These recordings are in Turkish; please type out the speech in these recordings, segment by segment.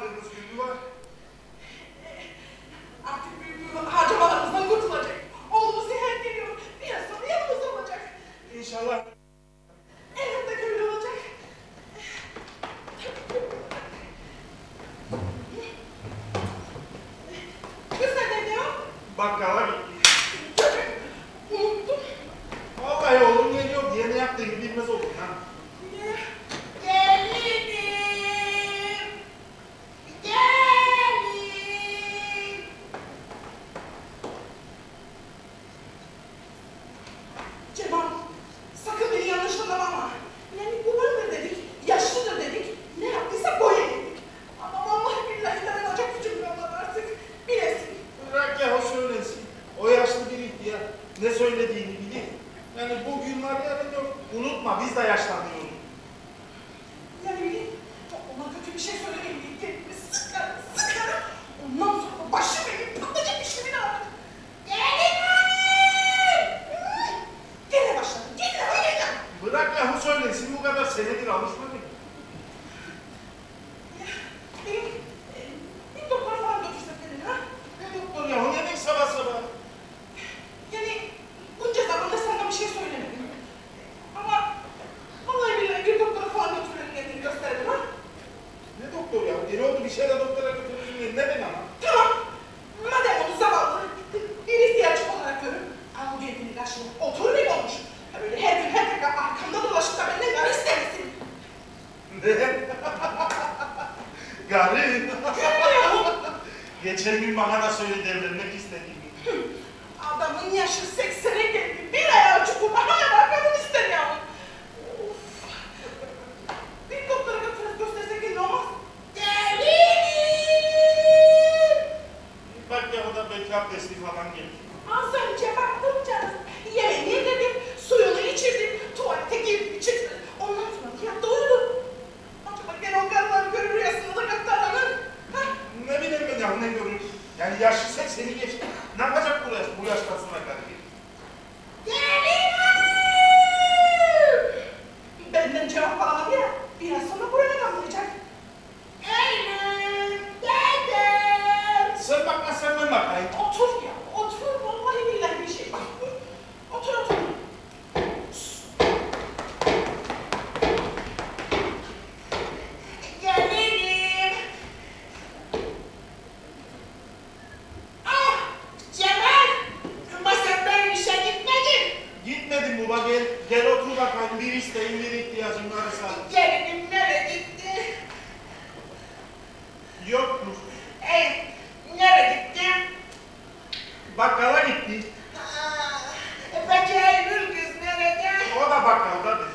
sandığınız gibi var. Artık büyük harcamalarımızdan kurtulacak. Oğlumuz ziyaret geliyor. Biraz sonra yanımızda olacak. İnşallah. Elbette öyle olacak. Kız nerede ya? Bakkala gitti. Çocuk. Unuttum. Vallahi oğlum geliyor diye ne yaptığını bilmez oldum ha. Gelinim. Gelin. Cemal, sakın beni yanlış anlama ama. Yani babaanne dedik, yaşlıdır dedik, ne yaptıysa boya dedik. Ama vallahi billahi dayanacak gücüm kalmadı artık. Bilesin. Bırak ya o söylesin. O yaşlı bir ihtiyar. Ne söylediğini bilir. Yani bugün var yarın yok. Unutma biz de yaşlanıyoruz. Yani bileyim, ona kötü bir şey söylemeyin diye kendimi sıkarım, sıkarım. Ondan sonra başı benim patlayacak işlemin ağrır. Gelin! Gene başladı, gene öyle. Bırak ya o söylesin bu kadar senedir alışmadık. Benim bir doktora falan götürsek kendini ha? Ne doktor ya o ne demek sabah sabah? Yani bunca zamanda sana bir şey söylemedim. Ama vallahi billahi bir doktora falan götürelim kendini gösterelim ha? Ne doktor ya? Deli oldu bir şeyle doktora götürürsün ne ben ama? Tamam. Madem onu zavallı bir ihtiyaç olarak görün. Al bu kendini karşına. Otur ne olmuş? Ya böyle her gün her dakika arkamda dolaşıp da benden gar istemesin. Ne? Garip. Görmüyor. Geçen gün bana da söyledi evlenmek istediğimi. Adamın yaşı 80'e geldi. Bir ayağı çukurda hala kadın ister ya. Of. Bir doktora göstersek ne olmaz? Gelinim. Bak ya o da belki abdestli falan gelir. Az önce baktım canım. Yemeğini yedirdim, suyunu içirdim, tuvalete girdi çıktı. Ondan sonra yattı uyudu. Acaba gene o karıları görür rüyasında da katlarlanır. Ha? Ne bileyim ben ya ne görür. Yani yaşlı 80'i geçti. Ne yapacak bu yaştan sonra garip? Gelinim! Benden cevap alamadı ya. Biraz sonra buraya damlayacak. Gelinim! Geldim! Sen bakmazsan ben bakayım. Otur ya, otur. Vallahi billahi bir şey bak. Otur, otur. Gelinim. Ah! Cemal! Ama sen ben işe gitmedin. Gitmedim baba gel otur bakayım. Bir isteğim bir ihtiyacım varsa. Gelinim nereye gitti? Yoktur. Nereye gitti? Bakkala gitti. Peki Eylül kız nerede? O da bakkaldadır.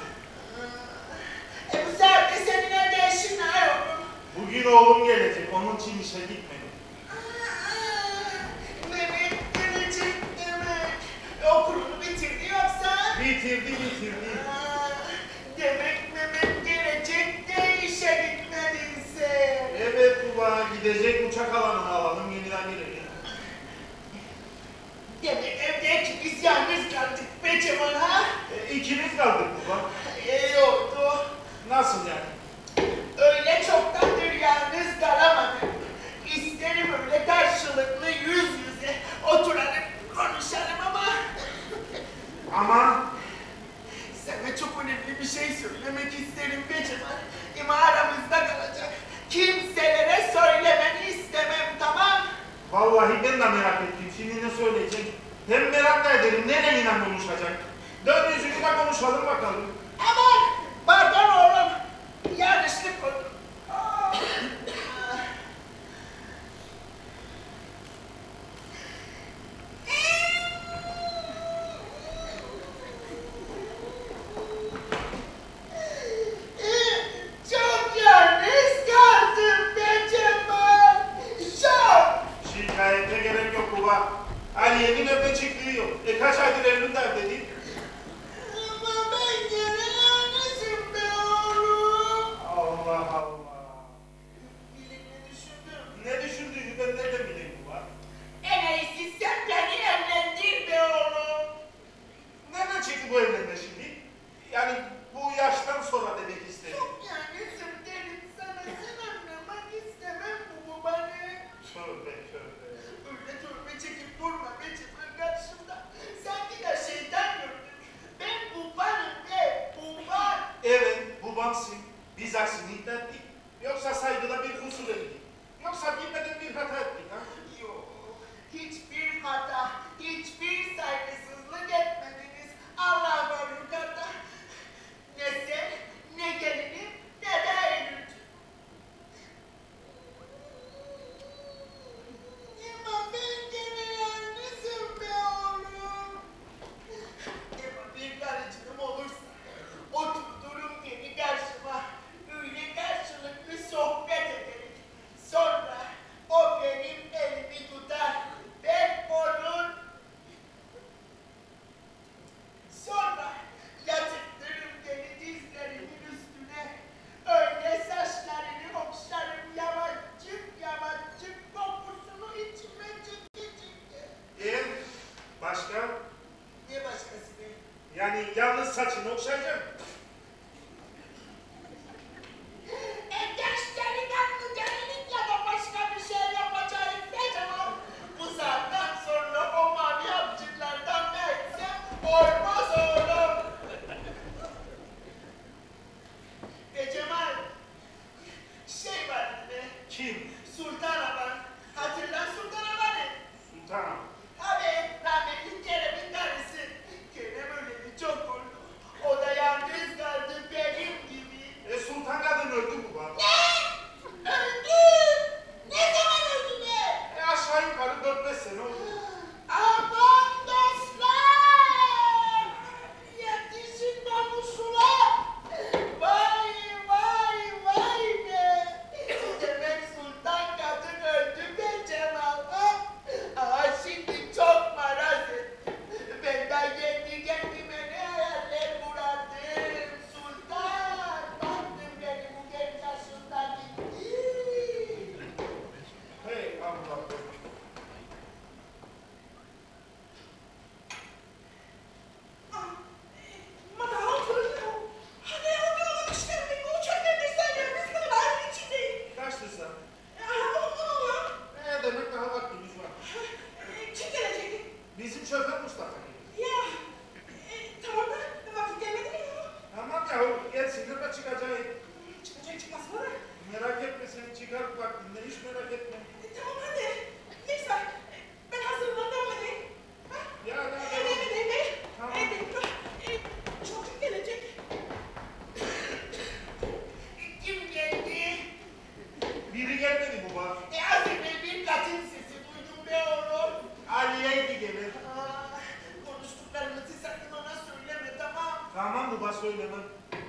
Bu saatte senin evde işin ne yavrum? Bugün oğlum gelecek. Onun için işe gitmedim. Mehmet gelecek demek. Okulunu bitirdi yoksa? Bitirdi. Demek Mehmet gelecek de işe gitmedin sen. Evet baba gidecek uçak alanına alalım yeniden gelecek. Demek evde ikimiz yalnız kaldık be Cemal ha? İkimiz kaldık baba. İyi oldu. Nasıl yani? Öyle çoktandır yalnız kalamadım. İsterim öyle karşılıklı yüz yüze oturalım konuşalım ama... Ama Sana çok önemli bir şey söylemek isterim be Cemal. Ama aramızda kalacak. Kimselere söylemeni istemem, tamam? vallahi ben de merak ettim. Şimdi ne söyleyecek? Hem merak da ederim nereyle konuşacak? Dön yüzününe konuşalım bakalım. Aman! Pardon oğlum. Yanlışlık oldu. Çok yalnız kaldım be Cemal. Çok. Şikayete gerek yok baba. Aliye'nin evde çıktığı yok. Kaç aydır evliler dedi. Ama ben gene yalnızım be oğlum. Allah Allah. Bilimi düşündüm. Ne düşündüğünü ben nereden bileyim baba? En iyisi sen beni evlendir be oğlum. Nereden çıktı bu evlenme şimdi? Yani bu yaştan sonra demek istedim. Çok yalnızım derim sana. Sen anlamak istemem olmalısın. Biz aksini iddia ettik. Yoksa saygıda bir kusur ettik. Yoksa bilmeden bir hata ettik ha? Yok, hiçbir hata, hiçbir saygısızlık etmediniz. Allah var yukarıda. Ne sen, ne gelinim, ne de Eylül'cüğüm. Ama ben gene yalnızım be oğlum. Ama bir karıcığım olursa, oturturum beni karşıma. Öyle karşılıklı sohbet ederim. Sonra o benim elimi tutar. Ben onun. Sonra yatırtırım beni dizlerimin üstüne. Öyle saçlarını okşarım yavaşçık yavaşçık kokusunu içime çeke çeke. Başka? Ne başkası be? Yani yalnız saçını okşayacağım. Genç delikanlı gelinlik ya da başka bir şey yapacağım ne cevap? Bu saatten sonra o mavi avcılardan ne etsem olmaz oğlum. Cemal, şey vardı be, Kim? Sultan Aban. Hatırlan Sultan Aban'ı. Sultanım. Abi, rahmetli Kerem'in karısı. Kerem öleli çok oldu. O da yalnız kaldı benim gibi. Sultan kadın öldü mü baba? Ne? Öldü! Ne zaman öldü be? Aşağı yukarı 4-5 sene oldu. Aman dostlar! Yetişin namusuna! Vay vay vay be! Demek Sultan kadın öldü be Cemal ha? Aa şimdi çok maraz ettim. Ben de kendi kendime ne hayaller kurardım. Sultan! Baktım beni bu genç yaşında gitti. Hey Allah'ım. Madame oturuyor. Hadi oturalım işte. Bu çöpleri söylüyor. Biz kadar ayrı içindeyiz. Kaçtı sen? Ondan oluyor. Demek daha vaktimiz var. Kim gelecek? Bizim şoför Mustafa. Ya. Tamam da vakit gelmedi mi ya? Tamam ya, gelsinler de çıkacağız. Çıkacak çıkmaz mı? Merak etme, sen çıkar vaktinde, hiç merak etme. Tamam hadi. Neyse. Ben hazırlandım devam edeyim. Ha? Ya ne Evet. Tamam. Çocuk gelecek. Kim geldi? Biri gelmedi baba. Az evvel bir kadın sesi duydum be oğlum. Aliye'ydi gelir. Aa, konuştuklarımızı sakın ona söyleme tamam. Tamam baba, söylemem.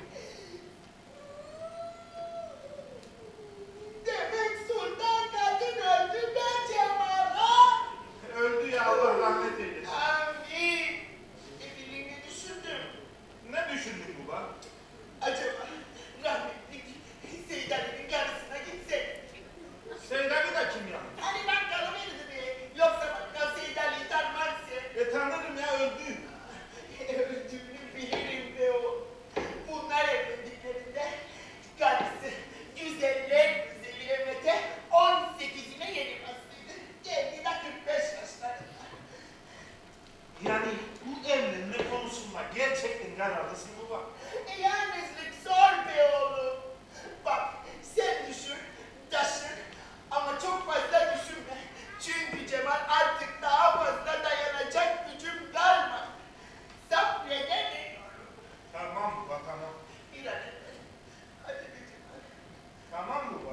Demek Sultan kadın öldü be Cemal ha? Öldü ya, Allah rahmet eylesin. Amin. Evliliğini düşündüm. Ne düşündün baba? Acaba rahmetli Seyit Ali'nin karısına gitsek. Seyit Ali de kim ya? Hani bakkala verirdi be. Yoksa bakkal Seyit Ali'yi tanmazsa. Tanırım ya, öldü. Öldüğünü bilirim be o. Bunlar evlendiklerinde karısı güzeller güzeli Emet'e 18'ine yeni bastıydı. Kendi de 45 yaşlarında. Yani bu evlenme konusunda gerçekten kararlısın baba. Yalnızlık zor be oğlum. Bak sen düşün, taşın ama çok fazla düşünme. Çünkü Cemal artık daha fazla dayanacak gücüm kalmadı. Sabredemiyorum. Tamam baba, tamam. Bir an evvel. Hadi be Cemal. Tamam baba.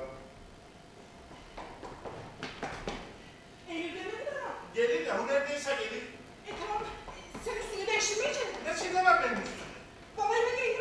Eylül demedi ama. Gelir ya, o neredeyse gelir. Tamam. Sen üstünü değiştirmeyeceksin. Ne şey var benim üstümde? Baba eve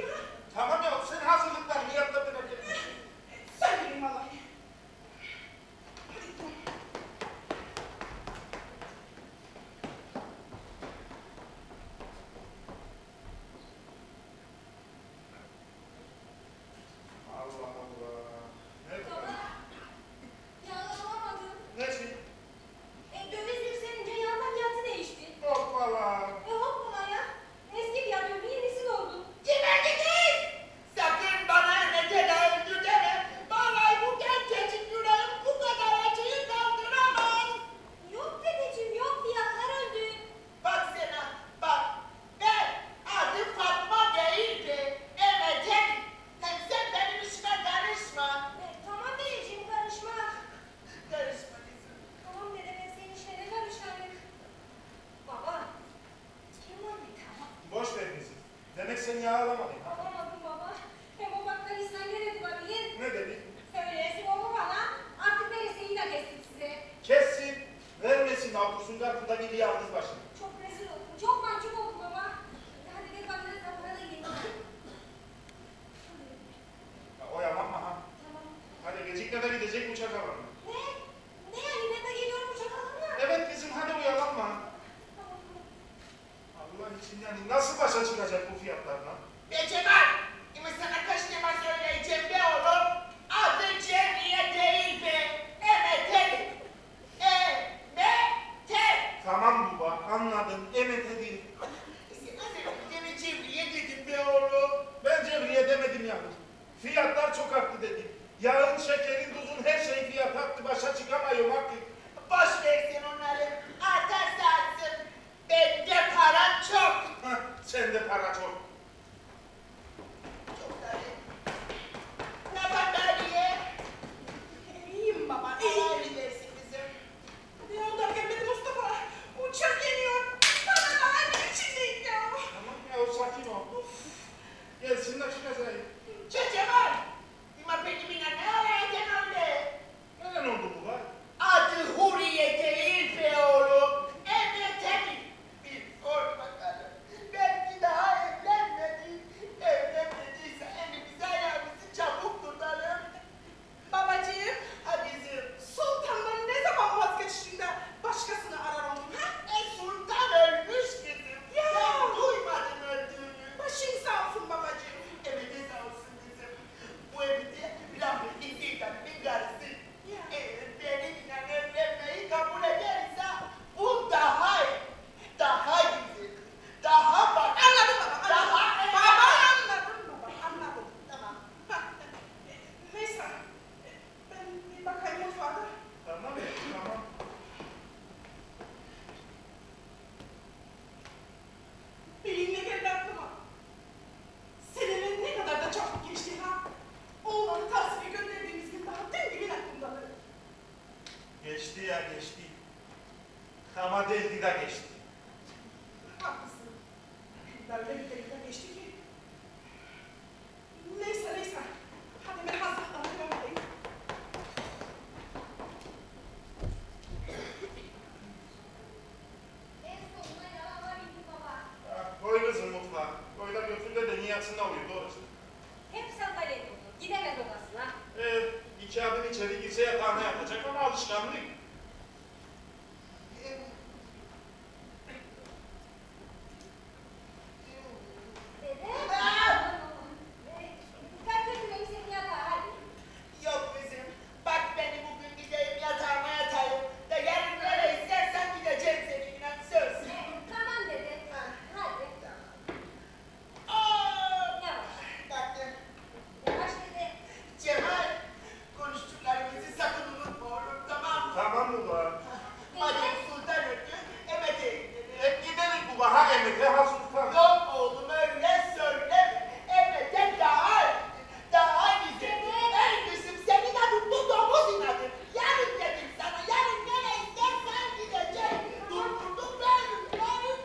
Demek sen yağ alamadın ha? Alamadım baba. Hem o bakkalisten geledi olabilir. Ne dedi? Söylesin onu bana. Artık veresiyi de kestik size. Kessin, vermesin avlusun kartında gibi yalnız başına. Çok rezil oldum. Çok mahcup oldum baba. Hadi bir bakkalın kapına da gidelim. Oyalanma ha. Tamam. Hadi gecikme de gidecek uçak alanı. Ne? Ne yani? Ben de geliyorum uçak alana. Evet kızım hadi uyalanma. Tamam. Allah için yani nasıl başa çıkacak bu fiyatlarla? Be Cemal, sana kaç defa söyleyeceğim be oğlum. Adı Cemriye değil be. Emetel. Emetel. Tamam baba anladım emete değil. Gene Cemriye dedim be oğlum. Ben Cevriye demedim yani. Fiyatlar çok arttı dedim. Yağın, şekerin, tuzun her şey fiyat arttı. Başa çıkamıyorum artık. Boş versin onları. Artarsa artsın. Bende para çok. Hah, sende para çok. Çok da iyi. Ne yapar Bariye? İyiyim baba, Allah iyiyim. iyi versin kızım. Hadi yolda gelmedi Mustafa. Uçak geliyor. Bana da annem içindeyim ya. Tamam ya sakin ol. Gelsin de çıkacağız. Cemal. Bima benim ne arayacaksın öyle? Neden oldu bu var? Adı Huriye değil be oğlum. Evet tabii. Bir sor bakalım. Belki daha evlenmedi. Evlenmediyse elimizi ayağımızı çabuk tutalım. Babacığım, Ha bizim. sultandan ne zaman vazgeçtin de başkasını arar oldun ha? Sultan ölmüş kızım. Ya. Sen duymadın öldüğünü. Başın sağ olsun babacığım. Evet sağ olsun kızım. Bu evde rahmetli Sultan'ın karısı. Ya. Eğer benimle evlenmeyi kabul ederse bu daha iyi. Daha güzel. Daha bak. Anladım baba, anladım. Daha Baba anladım baba, anladım. Tamam. Ha, neyse, ben bir bakayım mutfağa. Tamam ya tamam. Benim ne geldi aklıma? Senenin ne kadar da çabuk geçti ha? Oğlanı tahsile gönderdiğimiz gün daha dün gibi aklımdadır. Geçti ya geçti. Ama deldi de geçti. Haklısın. Böyle bir dakika geçti ki. Neyse. Hadi ben hazırlıklarımı göndereyim. En sonunda yağlar bitti baba. Ah, koy kızım mutfağa. Koy da götür de niyatına uyuyor doğrusu. Hep sandalyede otur. Gidemez odasına. 2 adım içeri girse yatağına yatacak ama alışkanlık. Dede. Aa! Ben götüreyim seni yatağa hadi. Yok kızım. Bak beni bugün gideyim yatağıma yatayım. Da yarın böyle istersen gideceğim seninle söz. Tamam dede. Hadi. Aa! Yavaş. Baktım. Yavaş dede. Cemal, konuştuklarımızı sakın unutma oğlum, tamam mı? Tamam mı var? Madem sultan öldü, Emet'e gidelim. Hep gidelim bu ha emete ha sultan. Yok oğlum öyle söyleme. Emet'e daha güzel. Ey kızım senin adın bu domuz inadı. Yarın dedim sana, yarın nereye istersen gideceğim. Durdurdum ben.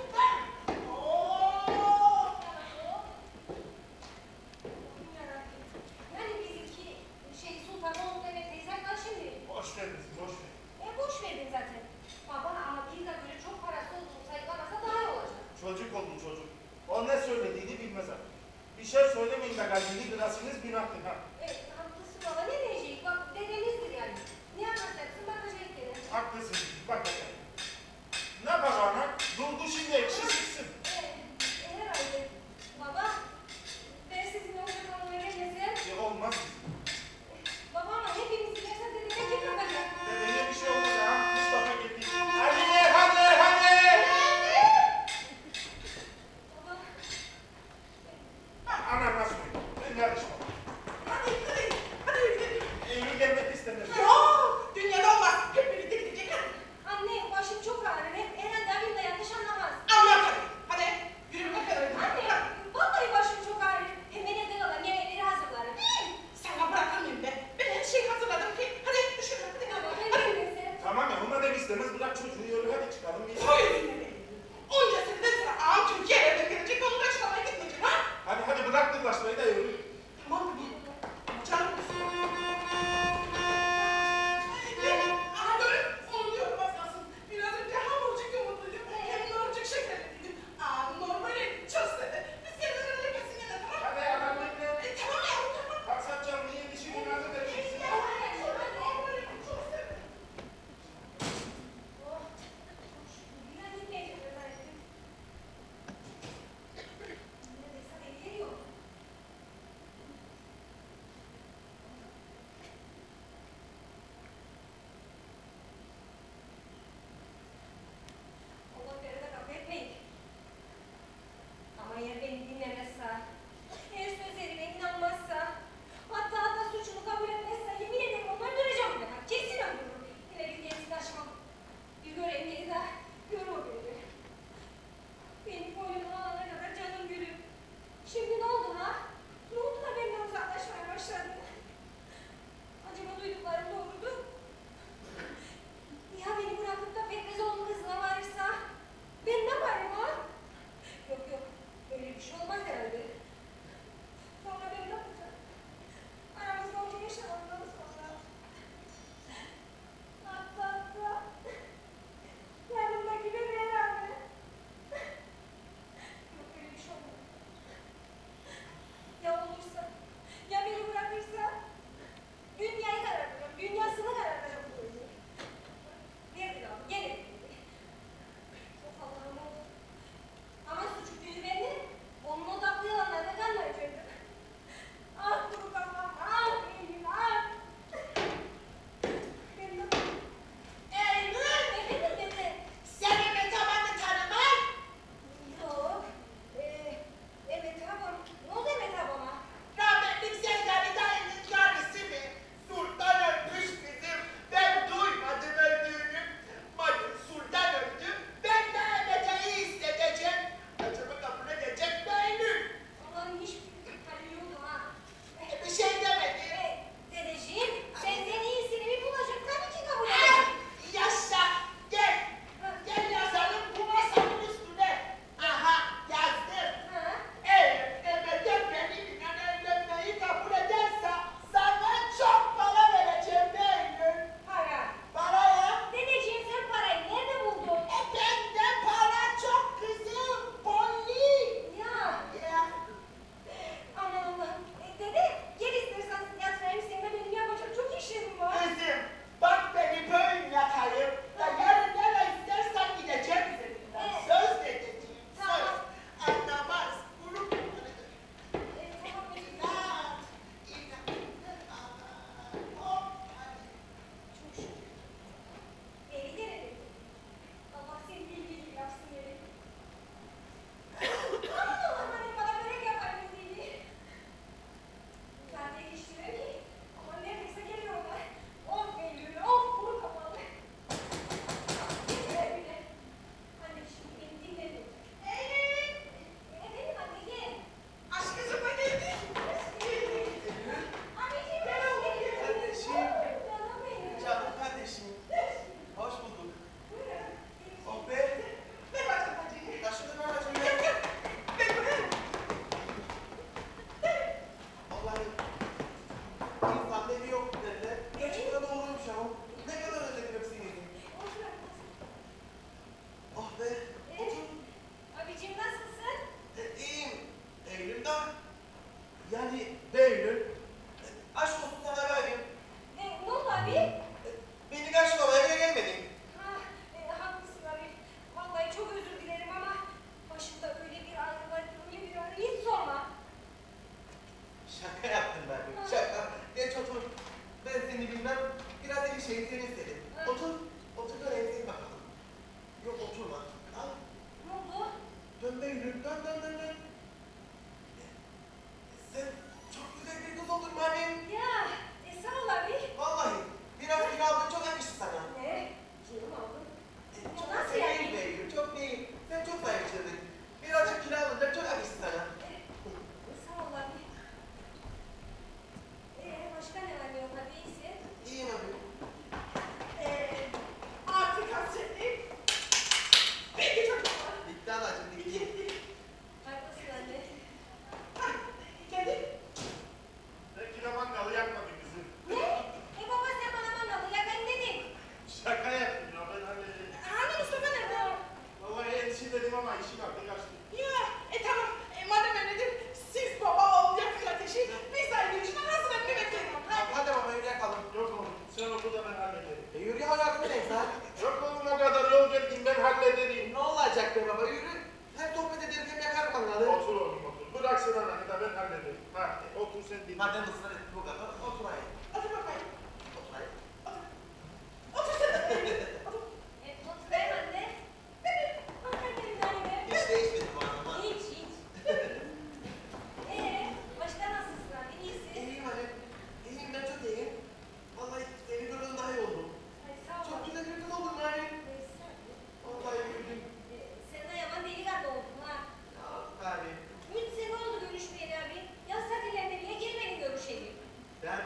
Oo! Yani bizimki Sultan oğlu Mehmet teyzem var şimdi. Boş ver kızım boş ver. Boş verdin zaten. Baba ama bir de böyle çok parası olduğunu sayıklamasa daha iyi olacak. Çocuk oldu çocuk. O ne söylediğini bilmez artık. Bir şey söylemeyin de kalbini kırasınız günahtır ha. Haklısın baba ne diyecek? Bak dedemizdir yani. Ne yapacaksın bakacak gene. Haklısın bak bakalım. Ne yapar ana? Durdu şimdi ekşi sıksın. Herhalde. Baba ben sizinle olacak onu veremezsem. Olmaz. Baba ama hepimiz gidersen dedeme kim bakacak? Dedeye bir şey olmaz ha. Mustafa geldi. Hadi. Baba. Ana nasıl? Ben karışmam. Hadi gidelim. Eylül gelmek istemez. Yok, dünyada olmaz. Hep birlikte gidecek. Anne başım çok ağrır. Herhalde abim de yanlış anlamaz. Anlat hadi. da yani Behlül aşk olsun sana verdim. Ne oldu abi? Beni karşılamaya bile gelmedin. Ha, haklısın abi. Vallahi çok özür dilerim ama başımda öyle bir ağrı var, öyle bir ağrı. Hiç sorma. Şaka yaptım ben. Şaka. Geç otur. Ben seni bilmem. Biraz da bir şey seni istedim. Ha. Otur. Otur dön seni bakalım. Yok oturma. Al. Ne oldu? Dön Behlül. Dön dön dön dön. Sen çok güzel bir kız oldun Mami. Ya, sağ ol abi. Vallahi. Biraz kilo aldın çok yakıştı sana. Ne? Canım aldım. Çok Nasıl değil yani? Behlül. Çok değil. Sen çok zayıfladın. Birazcık kilo alınca çok yakıştı sana. Sağ ol abi. Başka ne var ne yok abi? İyisin. İyiyim abi. Artık hasretli. Bitti çocuklar. Bitti anacığım bitti. Bitti. Haklısın anne. Hah, gelin. Belki de mangalı yakmadı kızım. Ne? Baba sen bana mangalı ya ben dedim. Şaka yaptım ya ben hallederim. Hani Mustafa nerede? Vallahi endişeledim ama işi kalktı kaçtı. Ya, tamam. Madem öyledir, siz baba oğul yakın ateşi, biz de ayrı işine hazır emmi bekleyin. Hadi baba yürü yakalım. Yok oğlum sen oku da ben hallederim. Yürü ya yardım edeyim sana. Yok oğlum o kadar yol geldim ben hallederim. Ne olacak be baba yürü. Hem sohbet ederken yakarım mangalı. Otur oğlum otur. Bıraksın ananı da ben hallederim. Ha otur sen dinle. Madem ısrar ettin bu kadar oturayım. Otur bakayım. Oturayım. Otur sen de. Otur. Oturayım anne. Aferin anne. Hiç değişmedi bu anlamda. Hiç hiç. Başka nasılsın abi? İyisin. İyiyim anne. İyiyim ben çok iyiyim. Vallahi seni gördüm daha iyi oldum. Ay sağ ol. Çok güzel bir kız oldun anne. Vallahi güldüm. Sen de yaman delikanlı oldun ha. Ya abi. 3 sene oldu görüşmeyeli abi. Yaz tatillerinde bile gelmedin görüşelim. Ben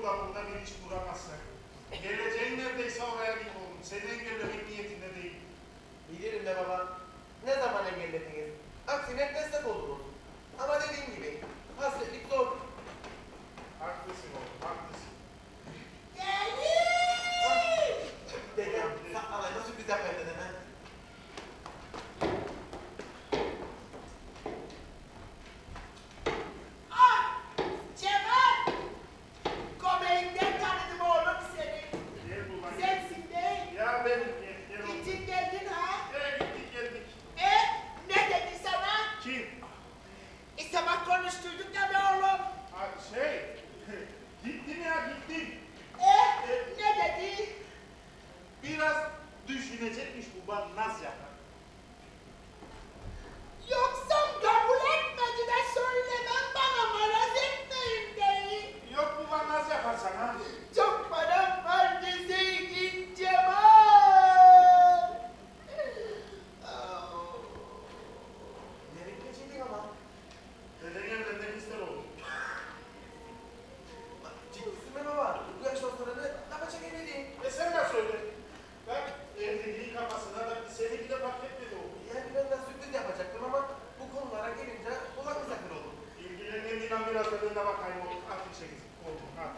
olur da burada bir iş kuramazsak. Geleceğin neredeyse oraya git oğlum. Seni engellemek niyetinde değil. Bilirim be baba. Ne zaman engellediniz? Aksine destek oluruz. Ama dediğim gibi hasretlik zor. Haklısın oğlum, haklısın. Dedem, alayına sürpriz yapayım dedem ha. Ah! Cemal! Göbeğinden tanıdım oğlum seni. Gel bu lan. Sensin değil. Ya benim gel oğlum. Gittin geldin ha? Gittik geldik. Ne dedi sana? Kim? Sabah konuştuyduk ya be oğlum. Ha, gittim ya gittim. Ne dedi? Biraz düşünecekmiş bu bana naz yapar. Yoksa kabul etmedi de söylemem bana maraz etmeyim değil. Yok bu bana naz yapar sana. Çok param var deseydin Cemal. Ne bekleyecektik ama? Deden evlenmek ister oğlum. Ciddisin be baba. Bu yaştan sonra ne yapacak evliliği? Sen de söyle. Ben evliliğin kafasına da seni bile fark etmedi oğlum. Yani ben de sürpriz yapacaktım ama bu konulara gelince kulak misafir oldum. İlgilendiğinden biraz da ben de bakayım oğlum. Artık çekiz. Oğlum hadi.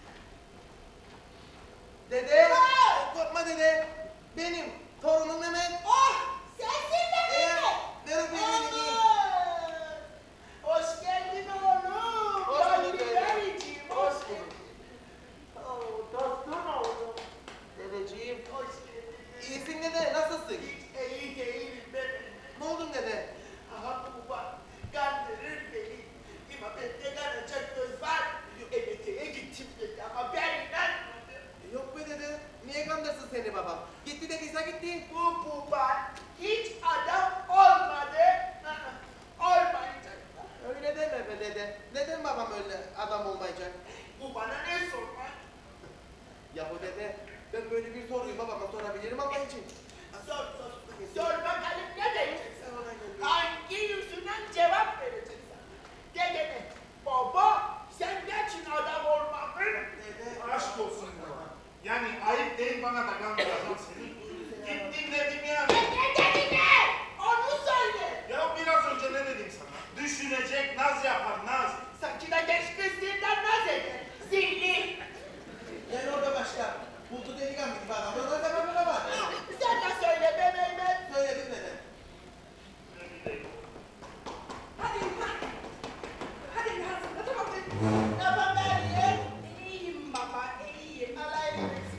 Dede! Korkma dede! Benim torunum Mehmet. Oh! Sensin de Nerede evliliği? Hoş geldin oğlum. Hoş bulduk Gönlü dede. vericiğim, Hoş hoş bulduk. geldin. Dostum oğlum. Dedeciğim. Hoş geldin. İyisin dede, nasılsın? Hiç iyi değilim ben. Ne oldun dede? Aha bu bak. Kandırır beni. Ama bende kanacak göz var. Emete'ye gittim dedi ama ben inanmadım. Yok be dede, niye kandırsın seni babam? Gitti dediyse gitti. Bu baba hiç adam olmadı. Olmayacak. Öyle deme be dede. Neden babam öyle adam olmayacak? Bu bana ne sormak? Yahu dede, ben böyle bir soruyu babama sorabilirim Allah için. Sor. Sor bakalım ne diyeceksin? Sen ona gel. Hangi yüzünden cevap vereceksin? Dedene, baba sen ne için adam olmadın? Dede, Aşk olsun baba. Yani ayıp değil bana da kandıracağım seni. Gittim dedim ya. Ne dedin ne? Onu söyle. Ya biraz önce ne dedim sana? Düşünecek, naz yapar, naz. Sanki de genç kızlığından naz eder. Zilli. gel orada başla. Buldu delikanlı gibi adam. Ona da bana bak. Sen de söyle be Mehmet. Söyledim dede. Ne bileyim. Hadi hazırla tamam mı? Ne yapalım Meryem? İyiyim baba, iyiyim. Allah eylesin.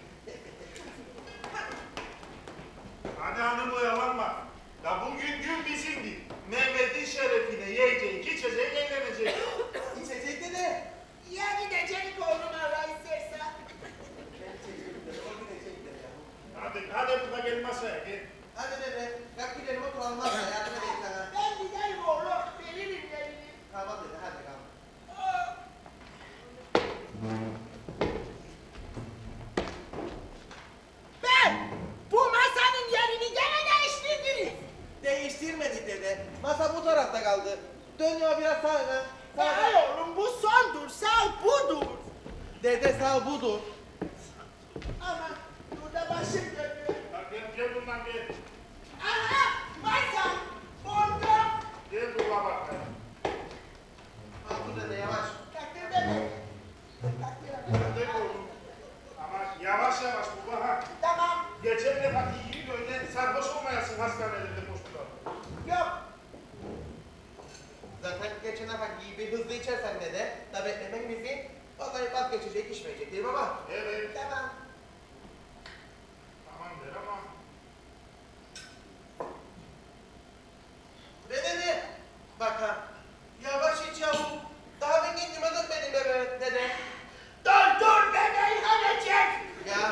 Hadi hanım oyalanma. Ya bugün gün bizimdi. Mehmet'in şerefine yiyecek, içecek, eğlenecek. İçecek dede. Ya gidecek oğlum Allah istersen. Ben içecek dede, o gidecek dede ya. Hadi burada gel masaya gel. Hadi dede, kalk gidelim oturalım masaya, yardım edeyim sana. Ben giderim oğlum, veririm yerini. Tamam dede, hadi kalk. Ben bu masanın yerini gene değiştirdiniz. Değiştirmedik dede. Masa bu tarafta kaldı. Dönüyor biraz sağına. Ay oğlum bu sondur, sağ budur. Dede sağ budur. Ama burada başım dönüyor. Gel buradan gel. Aha masa, orada. Gel buraya bak. Bak bu dede yavaş. Takdir beni. Gel oğlum. Ama yavaş yavaş baba ha. Tamam, Geçen defaki gibi böyle sarhoş olmayasın hastanelerde koştular. yok. Zaten geçen defa gibi hızlı içersen dede, da beklemen bizi vallahi vazgeçecek, içmeyecek değil baba. Evet. Tamam. Tamam der ama. Dede bak ha, yavaş iç yahu. Daha ben gittim adım benim be dede. Dur beni ölecek. Ya.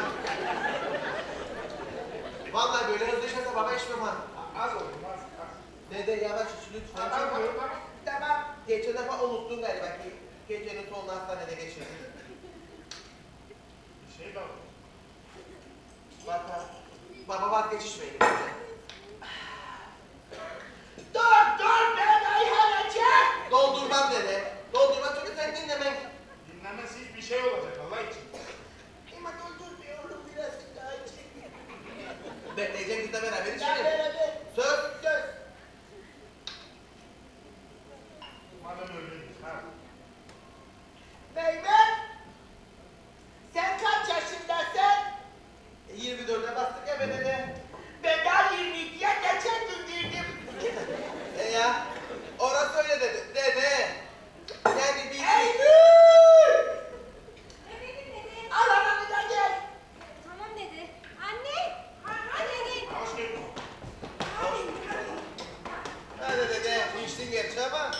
Vallahi böyle hızlı içerse baba içmem ha. Az oldu az. Dede yavaş iç lütfen Tamam çünkü tamam. Tamam. geçen defa unuttun galiba ki gecenin sonunu hastanede geçirdin. Bir şey de oldu. Bak ha, baba vazgeç içmeyin. Dur beni ölecek. Doldurmam dede. Doldurmam çünkü sen dinlemen. Dinlemesi hiçbir bir şey olacak Allah için. Ama doldurmuyorum birazcık daha içeyim. Bekleyeceğim biz de beraber Ben içelim. beraber. Söz. Söz. Madem öyleymiş ha. Meymet. Sen kaç yaşındasın? 24'e bastık ya bedene. Ben daha 22'ye geçen gün girdim. Ya orası öyle dedi. Dede. Yani bir Eylül! Efendim dede. Al ananı da gel. Tamam dede. Anne. Anne. Hoş geldin. Hadi dede. İçtin gerçi ama.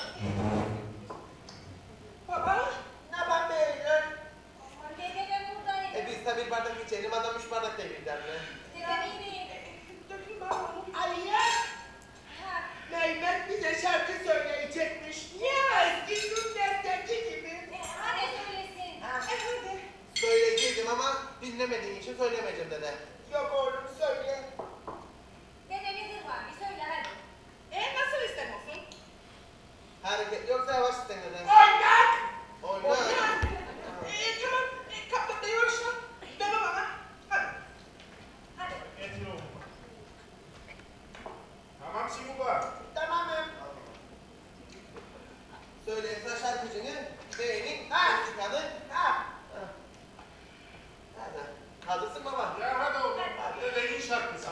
Baba. Ne yapalım Eylül? Dede ben buradayım. Biz de bir bardak içelim. Adam 3 bardak devirden mi? Dede iyi. Dökün bana. Aliye. Ha. Mehmet bize şarkı söyleyecekmiş. Ya eski günlerdeki gibi. Hadi söylesin. Hadi. Söyleyecektim ama dinlemediğin için söylemeyeceğim dede. Yok oğlum söyle. Dede nedir var? Bir söyle hadi. Nasıl istem olsun? Hareket yoksa yavaş isten dede. Oynak. Oyna. Tamam. Kaptanla yarışma. Deme bana. Hadi. Hadi. Getir oğlum. Tamam Simuba. Tamamım. Söyleyeyim şarkıcını. Beğenin. Ha. Çıkanı. Ha. Hadi. Hazırsın baba. Ya hadi oğlum. Dedenin şarkısı.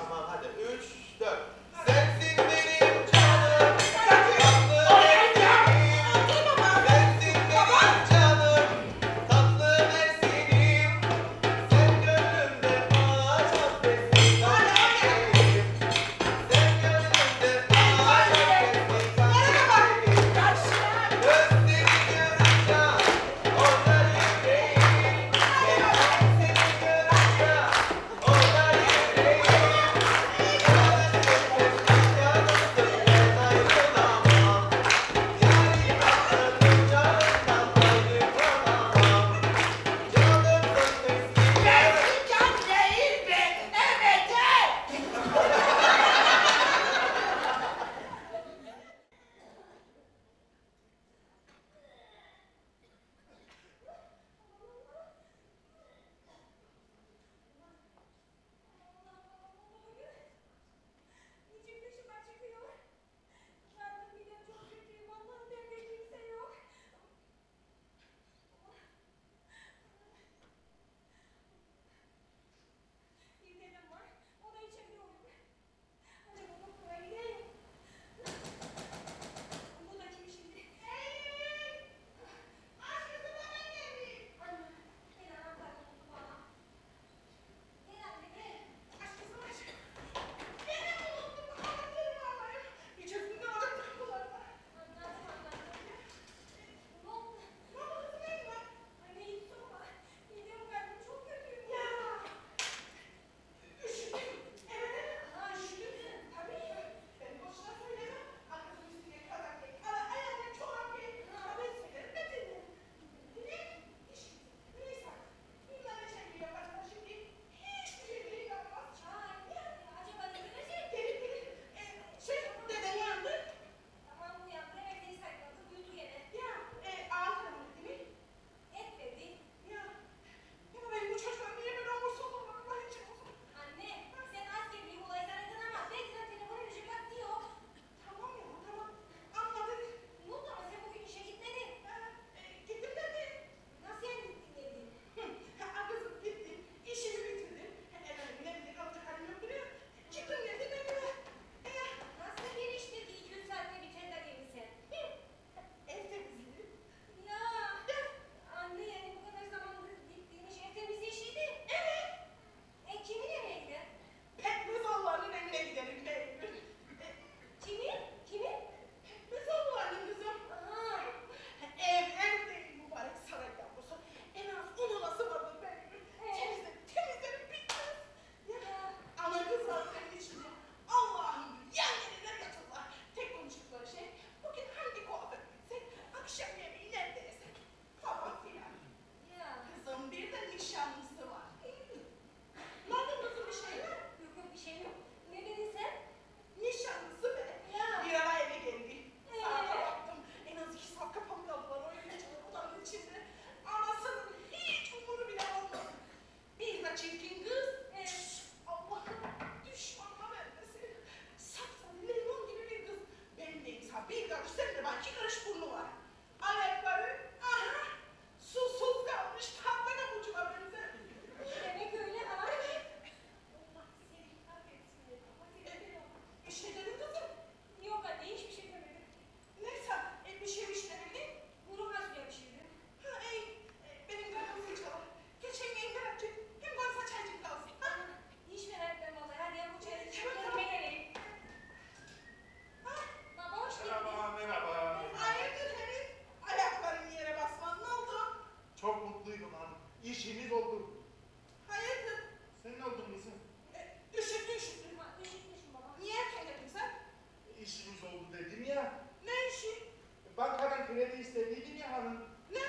işiniz oldu. Hayırdır? Sen ne oldun kızım? Üşüttün. Ha, üşütmüşüm baba. Niye erken geldin sen? İşiniz oldu dedim ya. Ne işi? Bankadan kredi istediydim ya hanım. Ne?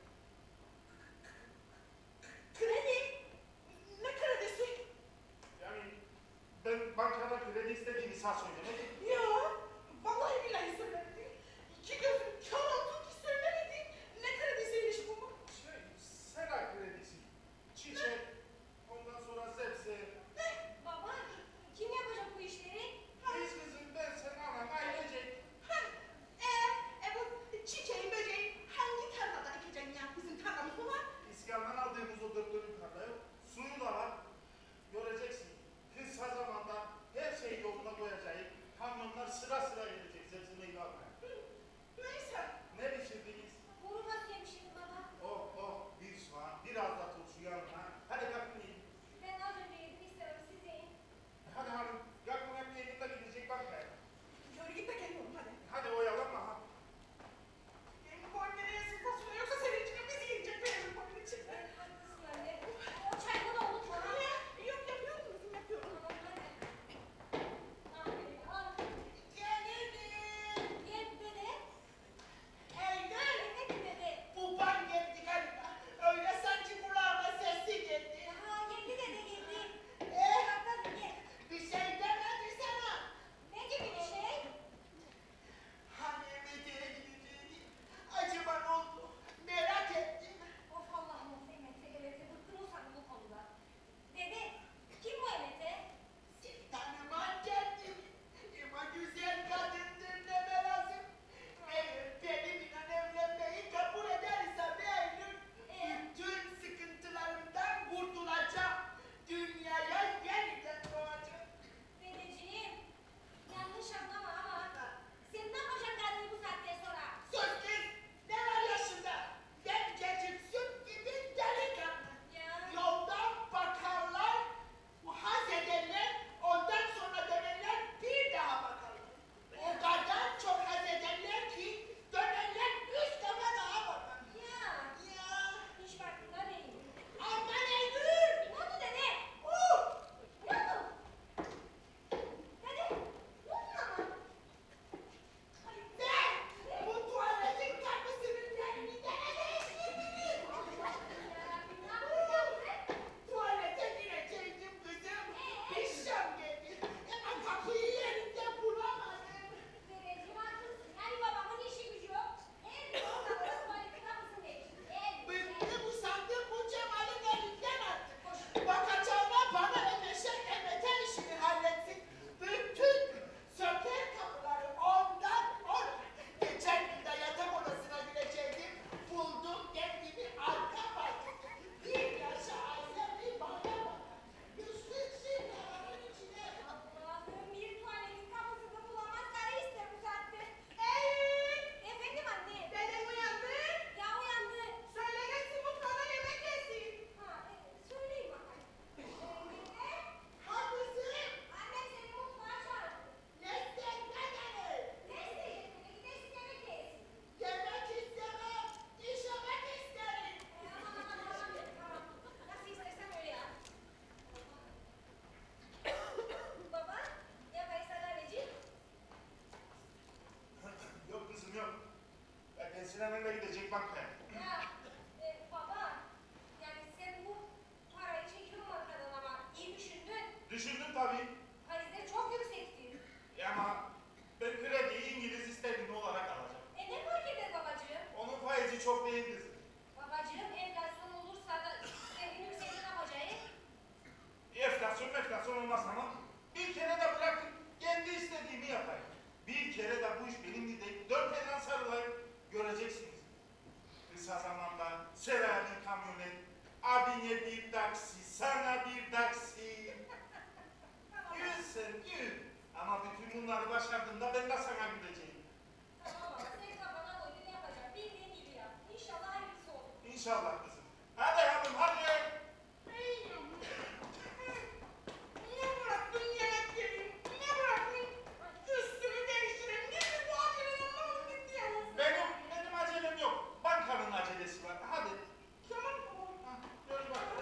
Kredi? Ne kredisi? Yani ben bankadan kredi istediğini sağ söylemedim. Ya, vallahi billahi söylemedin. İki gözüm kör oldu ki söylemedin. Ne kredisiymiş bu? Sera kredisi. Çiçek, ondan sonra sebze. Baba, kim yapacak bu işleri? Biz kızım, ben, sen, anam, ailecek. Bu çiçeği, böceği hangi tarlada ekeceksin ya? Bizim tarlamız mı var? İskandan aldığımız o dörtlünün tarlaya suyu da var. Göreceksin. Kısa zamanda her şeyi yoluna koyacağız. Kamyonlar sıra sıra gelecek sebze meyve almaya. Neyse. Ne pişirdiniz? Kuru fasulye pişirdim baba. Oh, bir soğan, biraz da turşu yanına. Hadi kalkın yiyin. Ben az önce yedim istiyorum siz yiyin. Hadi hanım, kalkın hep yerinde gidecek bankaya. Yürü git de gel oğlum hadi. Hadi oyalanma ha. Benim bu annene yesin fasulye yoksa senin içine bizi yiyecek benim bu içine. Haklısın anne. O çayını da unutma. Ha? Yok yapıyorum kızım yapıyorum. Tamam hadi. Aferin al. Gelinim. Gel dede. Eylül. Efendim dede. Baban geldi galiba. Öyle sanki kulağıma sesi geldi. Ha geldi dede geldi. Eh, Bakalım gel. bir şey demedi sana. Ne gibi bir şey? Hani Mehmet'e gideceğini. Acaba ne oldu? Merak ettim. Of Allah'ım of Emete bıktım usandım bu konuda. Dede kim bu Emete? Seni tanıman kendim. Ama güzel kadındır deme lazım. Eğer benimle evlenmeyi kabul ederse Eylül, bütün sıkıntılarımdan kurtulacağım. Dünyaya yeniden doğacağım. Dedeciğim yanlış anlama ama sen ne yapacaksın kardeşim bu saatten sonra? Sus kız! Ne var yaşında? Ben gecik süt gibi delikanlı. Ya. Yoldan bakarlar, haz ederler, ondan sonra dönerler, bir daha bakarlar. O kadar çok haz ederler ki dönerler, üç defa daha bakarlar. Ya. Ya! Hiç farkında değilim. Aman Eylül! Ne oldu dede? Uh! Ne oldu? Dede ne oldu ama? Ne? Bu tuvaletin kapısının yerini nereye değiştirdiniz? Yarabbim ne yapacağız? Tuvalete girecektim kızım. Pişşam geldi. Ama kapıyı yerinde bulamadım. Dedeciğim haklısın. Yani babamın işi gücü yok. Her gün ortalığı tuvaletin kapısını değiştir. Bıktım usandım bu Cemal'in elinden artık. Bakacağına bana Emete işini halletsin. Bütün söker kapıları ondan ona. Geçen gün de yatak odasına girecektim. Buldum kendimi arka bahçede. Bir yaşa aile bir bana bakar. Üstlük şimdi havanın içine. Allah'ım bir tuvaletin kapısını bulamaz karı ister bu saatte. Efendim anne. Dedem uyandı. Ya uyandı. Söyle gelsin mutfağına yemek yesin. Ha, söyleyeyim bakalım. Dede. Ha kızım. Annem seni mutfağa çağırdı. Ne istersen gelir. Ne isteyeceksin? Gidersin yemek yesin. Yemek istemem. İşemek isterim. Tamam. Nasıl istersen öyle yap. Baba, ya Faysal anneciğim? Yok kızım yok. Ben Sinan'la gidecek bankaya. Ya baba, yani sen bu parayı çekiyorsun bankadan ama iyi düşündün. Düşündüm tabii. Faizleri çok yüksekti. Ama ben krediyi İngiliz istenimi olarak alacağım. Ne fark eder babacığım? Onun faizi çok değil kızım. Babacığım enflasyon olursa da senin yükseğini ne yapacağız? Enflasyon olmaz ama bir kere de bırakın kendi istediğimi yapayım. Bir kere de bu iş benim gideyim. Dört elden sarılayım. Göreceksiniz. Kısa zamanda Sera'nın kamyonet, abine bir taksi, sana bir taksi. Gül sen gül. Ama bütün bunları başardığımda ben de sana güleceğim. Tamam baba, sen kafana koy ne yapacaksın? Bildiğin gibi yap. İnşallah hayırlısı olur. İnşallah kızım. Hadi hanım hadi. Niye bıraktın yemek yedim? Niye bıraktın? Üstümü değiştireyim. Niye bu acele yanına gitti ya? Benim acelem yok. Bankanın acelesi var. Hadi. Tamam baba. Gör bak.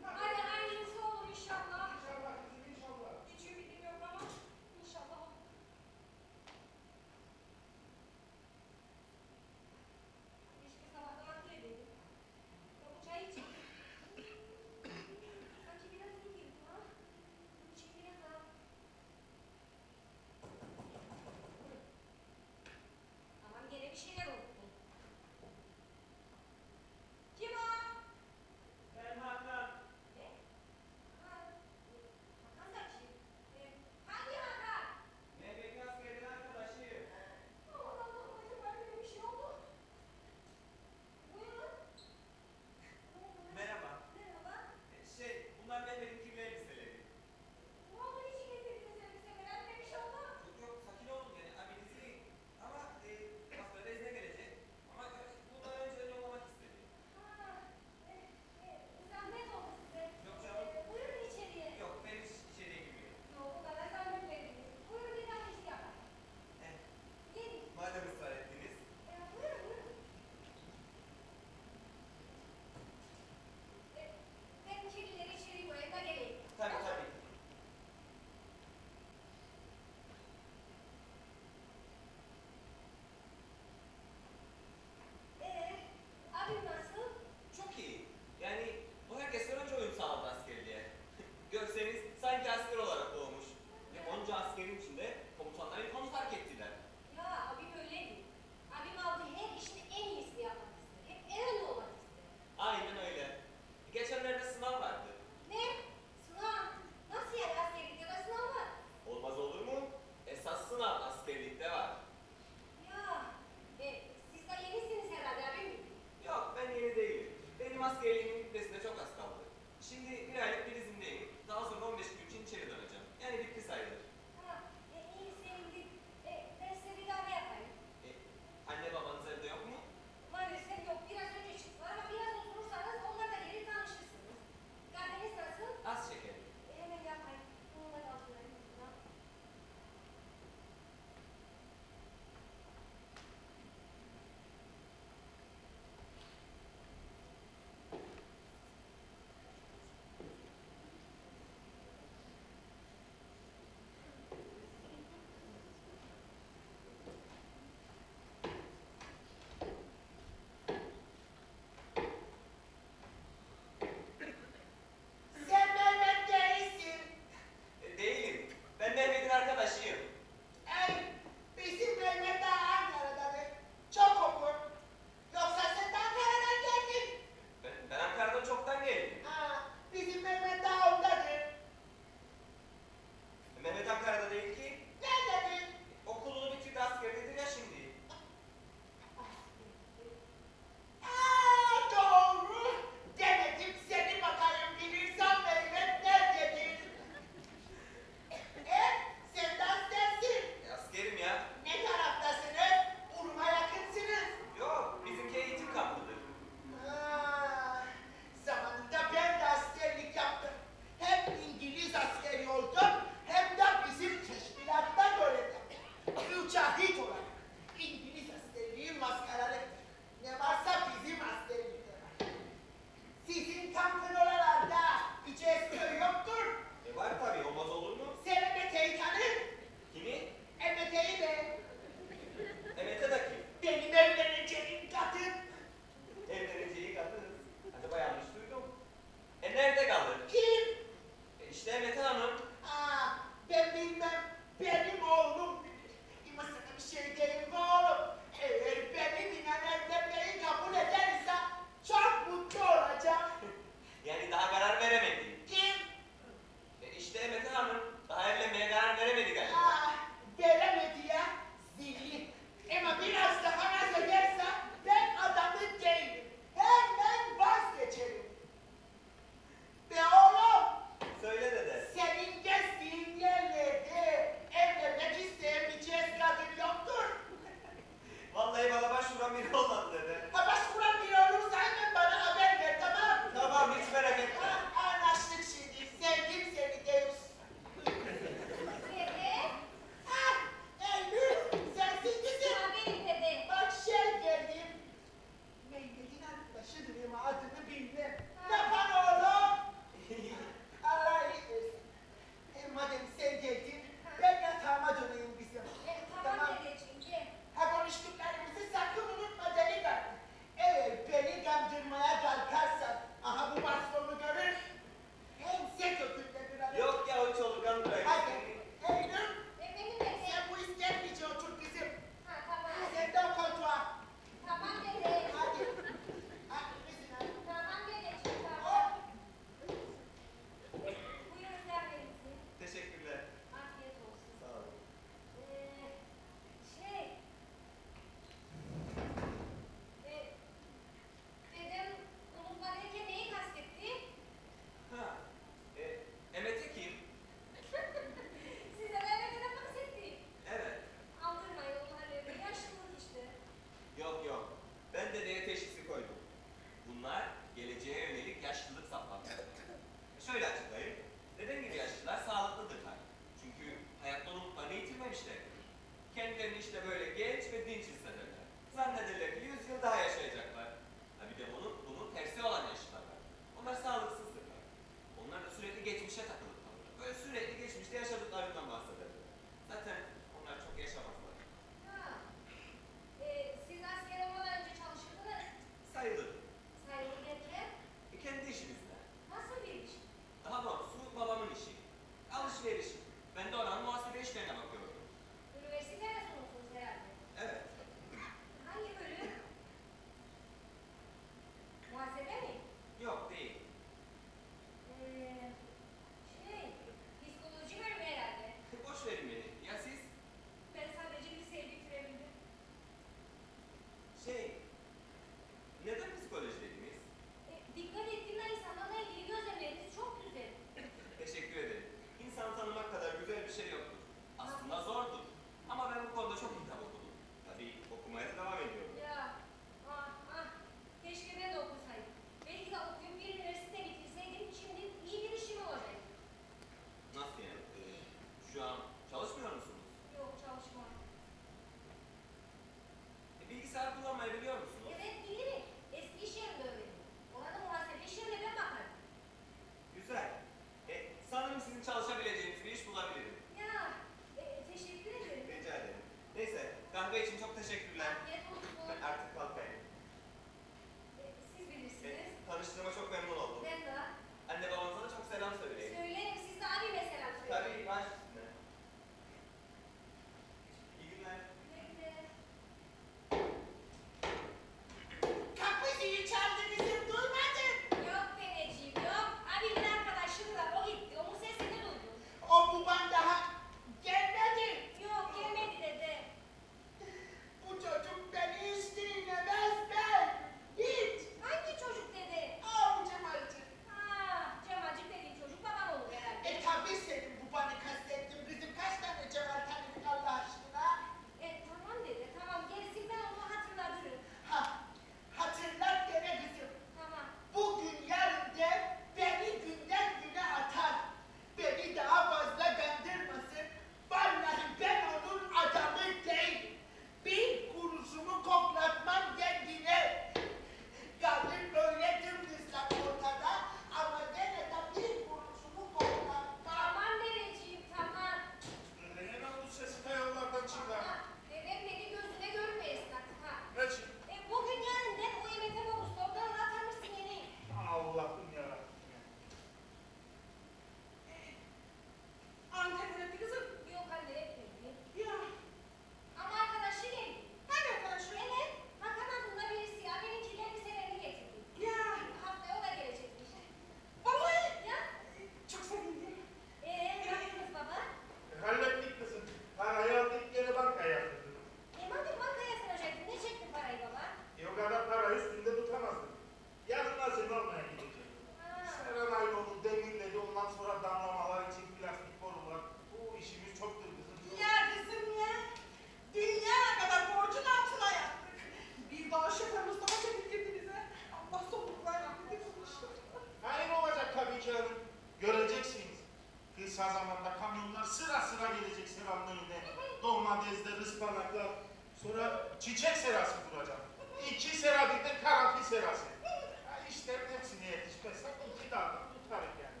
Kısa zamanda kamyonlar sıra sıra gelecek seranın önüne. Domatesler, ıspanaklar. Sonra çiçek serası kuracağım. 2 sera bir de karanfil serası. Ya işlerin hepsine yetişmezsek 2 daldan tutarım yani.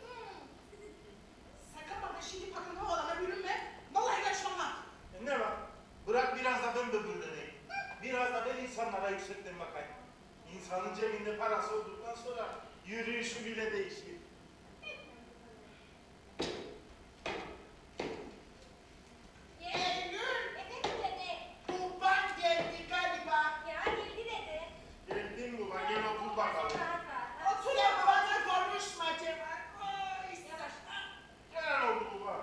Sakın bana şimdi bakın havalarına bürünme. Vallahi karışmam. Ne var? Bırak biraz da ben böbürleneyim. Biraz da ben insanlara yüksekten bakayım. İnsanın cebinde parası olduktan sonra yürüyüşü bile değişir. Eylül, Efendim dede. baban geldi galiba. Ya geldi dede. Geldin mi lan? Gel otur bakalım. Rahat rahat. Otur Sen ya. bana konuşma Cemal. Ay, Yavaş. Gel oldu baba.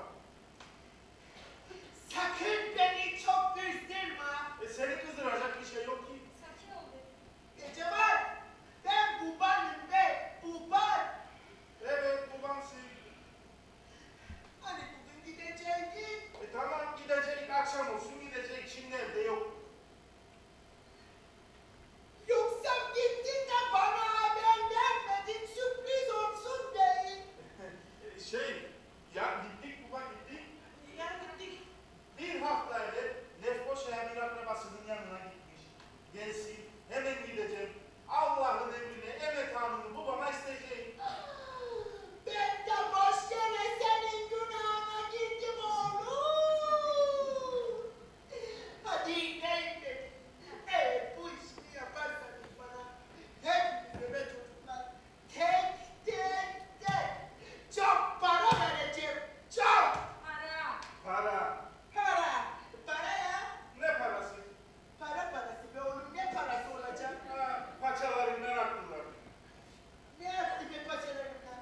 sakın beni çok kızdırma. Seni kızdıracak bir şey yok ki. Sakin ol dede. Cemal, ben babanım be, baban. Evet babamsın. Hani bugün gidecektin? Tamam gidecek akşam olsun gidecek şimdi evde yok. Yoksa gittin de bana haber vermedin, sürpriz olsun değil. Ya gittik baba gittik. Yani gittik. Bir hafta evvel Lefkoşa'ya bir akrabasının yanına gitmiş. Gelsin hemen gideceğim. Allah'ın emrine Emet Hanım'ı babama isteyeceğim. Ben de boş yere senin günahına girdim oğlum. Hadi neyim dedim. Evet bu işini yaparsanız bana hepinize ve çocuklar tek çok para vereceğim. Çok Ara. Para. para. Para ya. Ne parası? Para parası be oğlum ne parası olacak? Ha, paçalarından aklılar. Ne yaptı be paçalarından?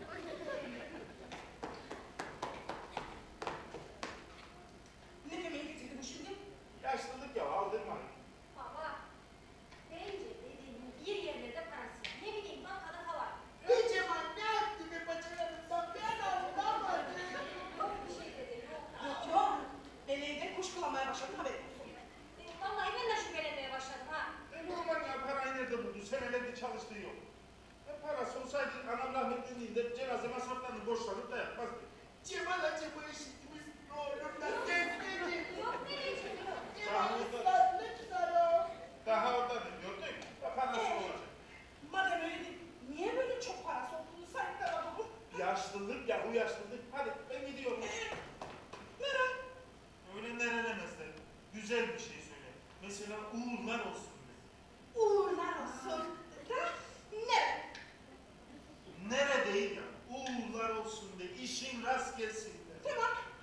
Ne demeye getirdi bu şimdi? Yaşlılık ya aldırma. Baba. Bence dedenin bir yerlerde parası. Ne bileyim bankada falan. Be Cemal ne yaptı be paçalarından? Ben anlamadım. Yok bir şey dede yok. Yok yok. Ben evde kuşkulamaya başladım haberin olsun. Vallahi ben de şüphelenmeye başladım ha. Normal ya parayı nerede buldu? Senelerdir çalıştığı yok. Parası olsaydı anam rahmetliliğinde cenaze masraflarını borçlanıp da yapmazdı. Cemal acı bu işitmiş oğlumla sesledim. Yok dedeciğim yok. Cemal ıslatmışlar o. Daha oradadır gördün mü? Ya parası olacak. Madem öyle değil, niye böyle çok parası olduğunu sayıklar adamı? Yaşlılık ya bu yaşlılık. Hadi ben gidiyorum. Neren? Öyle nerelemezler. Güzel bir şey söyle. Mesela uğurlar olsun de. Uğurlar olsun. Ha? Neren? Nere değil ya. Uğurlar olsun de. İşin rast gelsin de. Tamam.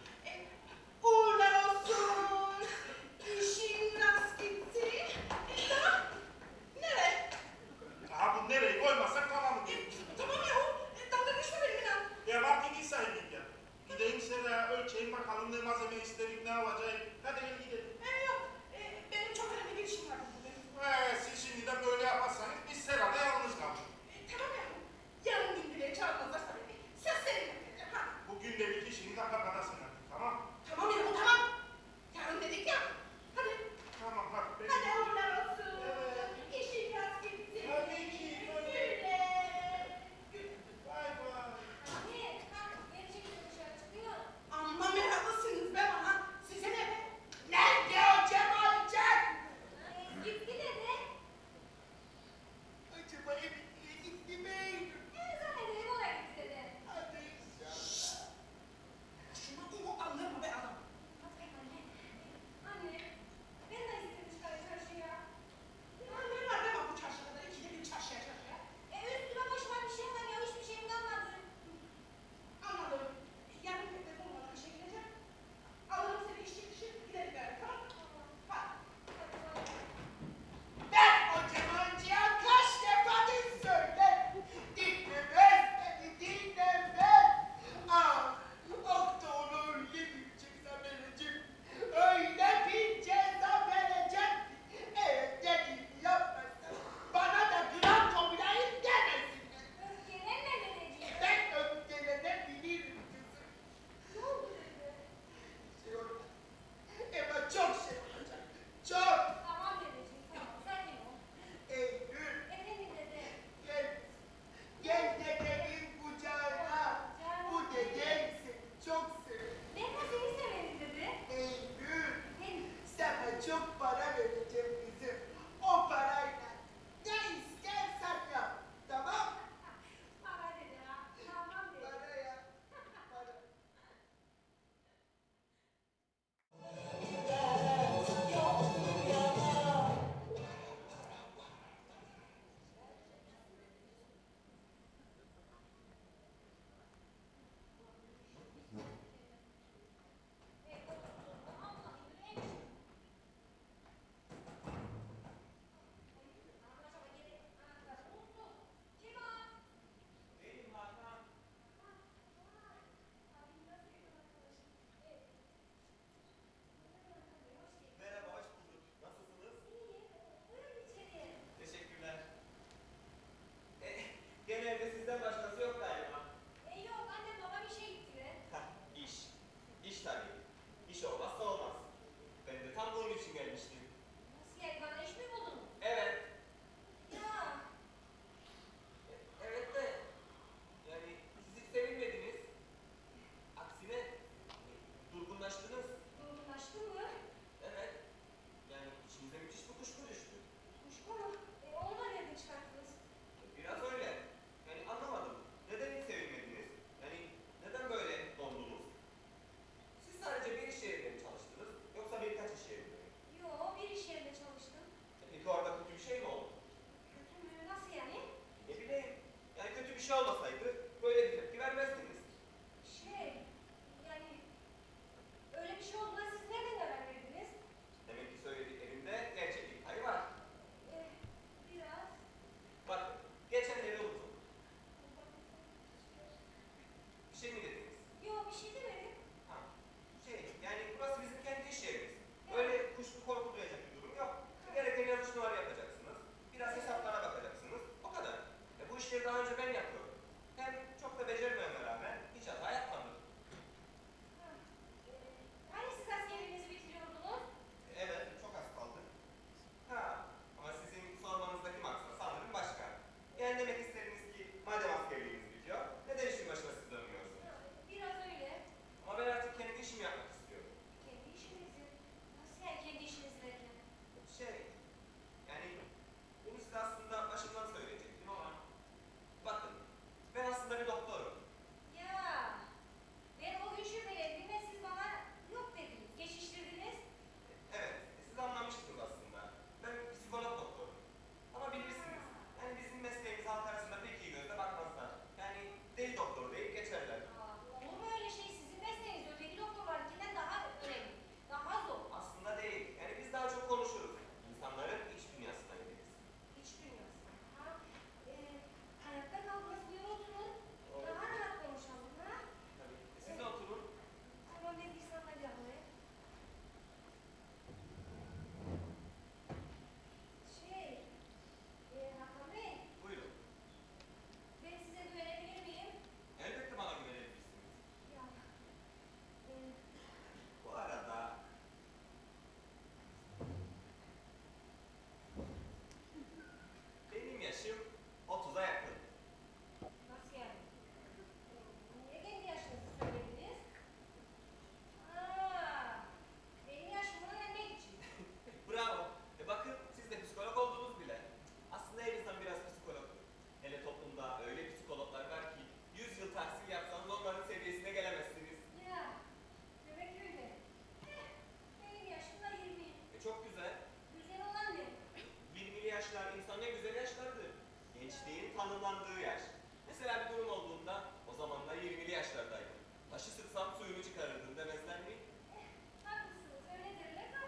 hanımlandığı yaş. Mesela bir durum olduğunda o zamanlar 20'li yaşlardaydım. Taşı sıksam suyunu çıkarırdın demezler mi? Haklısınız, öyledir de.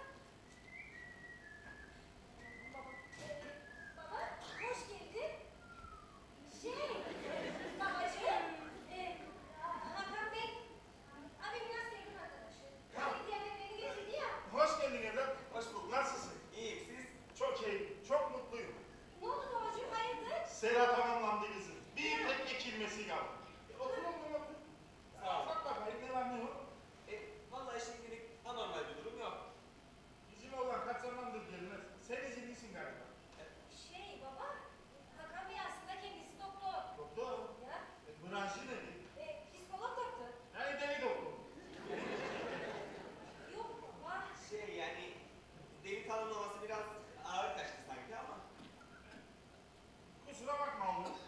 Baba, baba, hoş geldin. Babacığım, Hakan Bey, abimin askerin arkadaşı. Diğer beni getirdi ya. Hoş geldin evlat. Hoş bulduk. Nasılsın? İyiyim siz? Çok iyiyim, çok mutluyum. Ne oldu babacığım, hayırdır? Sera tamamlandı kızım. Bir tek ekilmesi kaldı. Otur otur otur. Sağ ol. Bak bakayım ne var ne yok. Vallahi şimdilik anormal bir durum yok. Bizim oğlan kaç zamandır gelmez. Sen izinlisin galiba. Baba, Hakan Bey aslında kendisi doktor. Doktor. Ya, Branşı nedir? psikolog doktor. Yani deli doktor. Yok baba. Yani deli tanımlaması biraz ağır kaçtı sanki ama. Kusura bakma oğlum.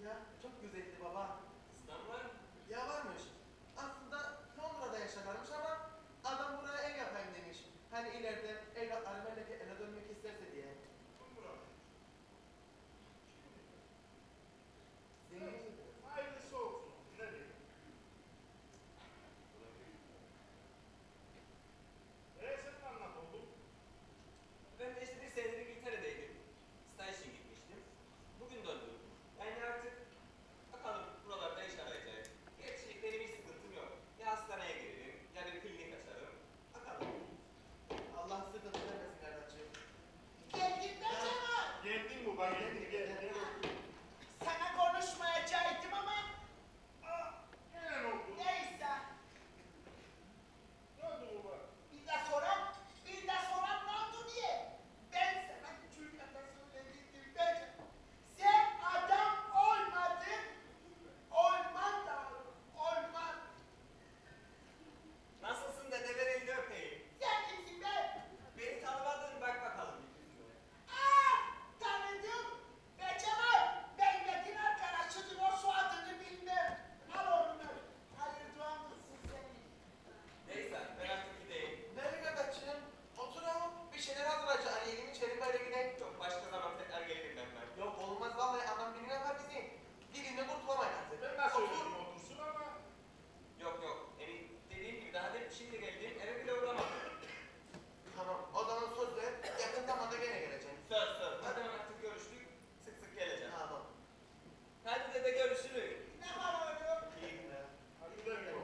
Ya çok güzeldi baba. Kızdan var mı? Ya varmış. Aslında Londra'da yaşarlarmış ama adam buraya ev yapayım demiş. Hani ileride evlatları memleketine dönmek isterse diye. Zengin. Hayırlısı olsun. Ne diyeyim? Senin anlat oğlum. Ben de işte bir senedir İngiltere'deydim. Staj için gitmiştim. Bugün döndüm. Yani artık bakalım buralarda iş arayacağım. Gerçi benim hiç sıkıntım yok. Ya hastaneye girerim ya bir klinik açarım. Bakalım. Allah sıkıntı vermesin kardeşim. Geldin be Cemal. Geldin bu bak geldin gel. Sana konuşmayacaktım ama Gene ne oldu? neyse. Ne oldu baba? Bir de soran ne oldu diye. Ben sana küçükken de söyledim be Cemal. Sen adam olmadın. Olman da olman. Nasılsın dedeler elini öpeyim. Sen kimsin be? Beni tanımadın bak bakalım bir yüzüme. Tanıdım. Be Cemal, ben Metin arkadaşıdır, o soyadını bilmem. Al onu. Hayır duanlısın senin. Neyse ben artık gideyim. Nereye kardeşim? Oturalım. Bir şeyler hazırlayacak. Hani elimi içelim böyle gidelim. Çok başka zaman tekrar gelirim ben. Yok olmaz vallahi anam birini yapar bizi. Dilinde kurtulamayız artık. Ben nasıl Otur. söyleyeyim otursun ama Yok yok. Dediğim gibi daha hep şimdi geldim eve bile uğramadım. Tamam. O zaman söz ver. Yakın zamanda gene geleceğim. Söz. Madem artık görüştük sık sık geleceğim. Tamam. Hadi dede görüşürüz. Ne var oğlum? İyi günler. hadi güle güle.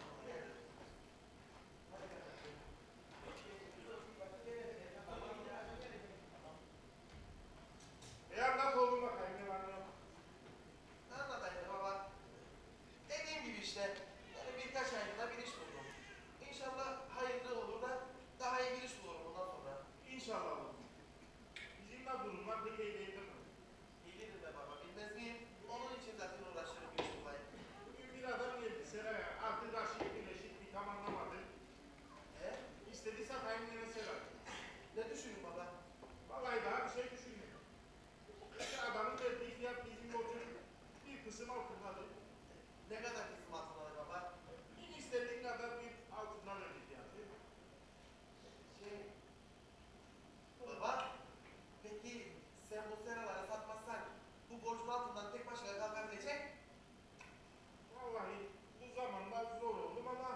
Anlat oğlum bakayım ne var ne yok. Anlatayım baba. Dediğim gibi işte. Yani birkaç aylığına bir iş buldum. İnşallah hayırlı olur da daha iyi bir iş bulurum bundan sonra. İnşallah oğlum. Bizim de durumlar pek iyi değil mi? Bilirim be baba. Bilmez miyim? Onun için zaten uğraşıyorum bir iş bulayım. Bugün bir adam geldi Seray'a. Artık aşık birleşik bir tam anlamadı. İstedi satayım yine Seray. Ne düşünün baba? Vallahi daha bir şey düşünmüyor. İşte adamın verdiği fiyat bizim borcun bir kısım altındadır. Ne kadar kısım altındadır baba? Bir istediğin kadar bir altından verdik fiyatı. Şey... Baba, peki sen bu seraları satmazsan bu borcun altından tek başına kalkabilecek? Vallahi bu zamanda zor oldum ama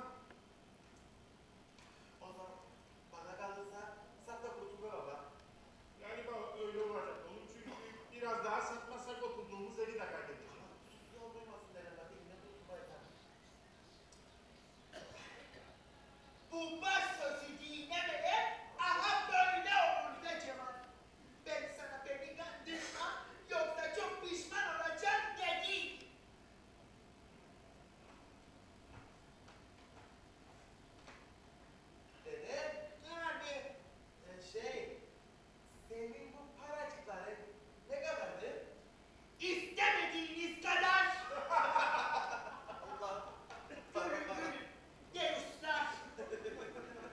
O zaman bana kalırsa sat da kurtul be baba. galiba öyle olacak oğlum çünkü biraz daha satmazsak oturduğumuz evi de kaybedeceğiz. Yol duymasın derim ben. Yine kurtulmayacağım. Bu baş sözü dinlemeye aha böyle olur be Cemal. Ben sana beni kandırma yoksa çok pişman olacağım dedim. Dede, Abi şey... Senin bu paracıkları ne kadardı? istemediğiniz kadar Allah... buyurun buyurun. Gel usta.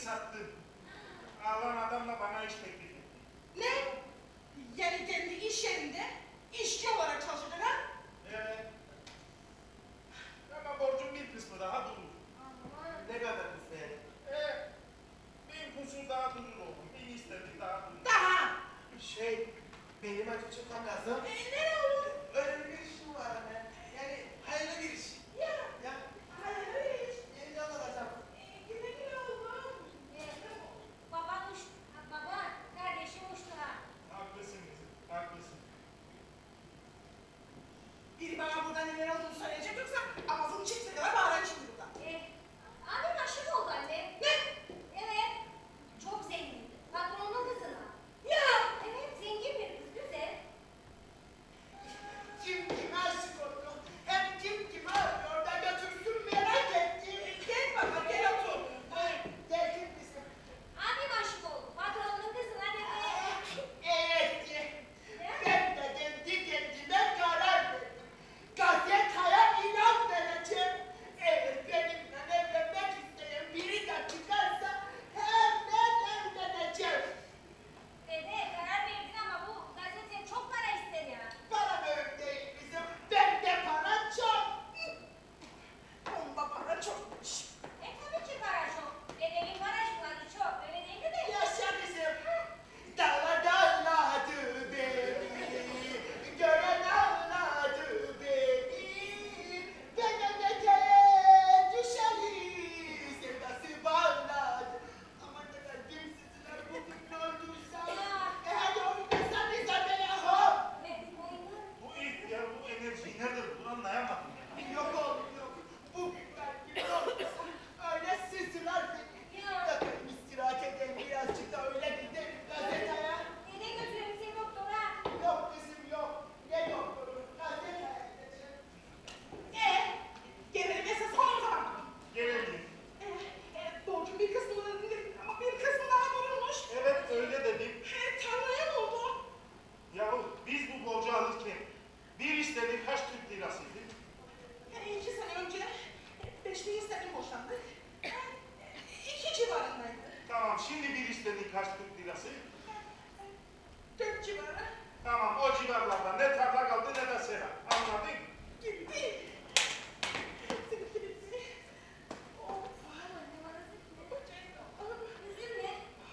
sattım. Alan adamla bana iş teklif etti. Ne? Yani kendi iş yerinde işçi olarak çalışacak ha? Evet. Ama borcun bir kısmı daha durur. Aman. Ne kadar kısmı? Bir kusur daha durur oğlum. Bir istedik daha durur. Daha. Benim acı çıkmam lazım. Ne olur? Öyle bir işim var anne. Yani hayırlı bir iş. Ya. Ya, Hayır. yeni alacağım. Güle güle oğlum. Baban uçtu. Baba, kardeşim uçtu ha. Haklısın kızım. Haklısın. Biri bana burada neler olduğunu söyleyecek yoksa ağzım çıktı kadar bağıracağım şimdi buradan. Abim aşık oldu anne. Ne? Evet. Çok zengin. Patronun kızına. Ya. Evet, zengin bir kız. Güzel. Kim kime aşık oldu? Hem kim kime arıyor da götürsün merak ettim. Gel baba gel otur. Geldim bizim. Abim aşık oldu. Patronun kızına dedi. Evet. Ne? Ben de kendi kendime karar verdim. Gazeteye inan vereceğim. Eğer benimle evlenmek isteyen biri de çıkarsa hemen evleneceğim. Dede, karar verdin ama bu gazete çok para ister ya. Para mühim değil bizim. Bende para çok. Onda para çokmuş. Tabii ki para çok. Dedemin paracıkları çok. Öyle değil mi de? Yaşa bizim. Dağlar dağladı beni. Gören ağladı beni. Benemete düşeriz. Sevdası bağladı. Aman ne kadar kimsizler bugün öldüyse. Hadi oynasana beni hop. Bu ilk ya bu enerjiyi nerede bulur anlayamadım ya. Yok oğlum yok. Bugünler gibi olmasın. Öyle sızılar beni. Yakarım istirahat edelim birazcık da öyle gidelim gazeteye. Dede götürelim seni doktora. Yok kızım yok. Ne doktoru? Gazeteye gideceğim. Gelelim esas son zaman. Gelelim. Borcun bir kısmını ödedim ama bir kısmı daha durulmuş. Evet öyle dedim. Tanrı'ya ne oldu? Yahu biz bu borcu alırken bir istedik kaç Türk lirasıydı? 2 sene önce 5.000 istedim boşandık. 2 civarındaydı. Tamam şimdi bir istedik kaç Türk lirası? 4 civarı. Tamam o civarlarda ne tarla kaldı ne de sera. Anladın? Gitti. Gitti bitti. Of. Üzülme.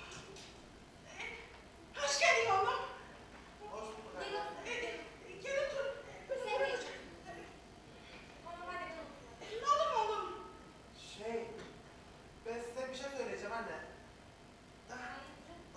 Hoş geldin oğlum. Hoş bulduk Gel anne. otur. Gel otur. Sen de iç. Tamam hadi otur. Ne olur oğlum? Ben size bir şey söyleyeceğim anne.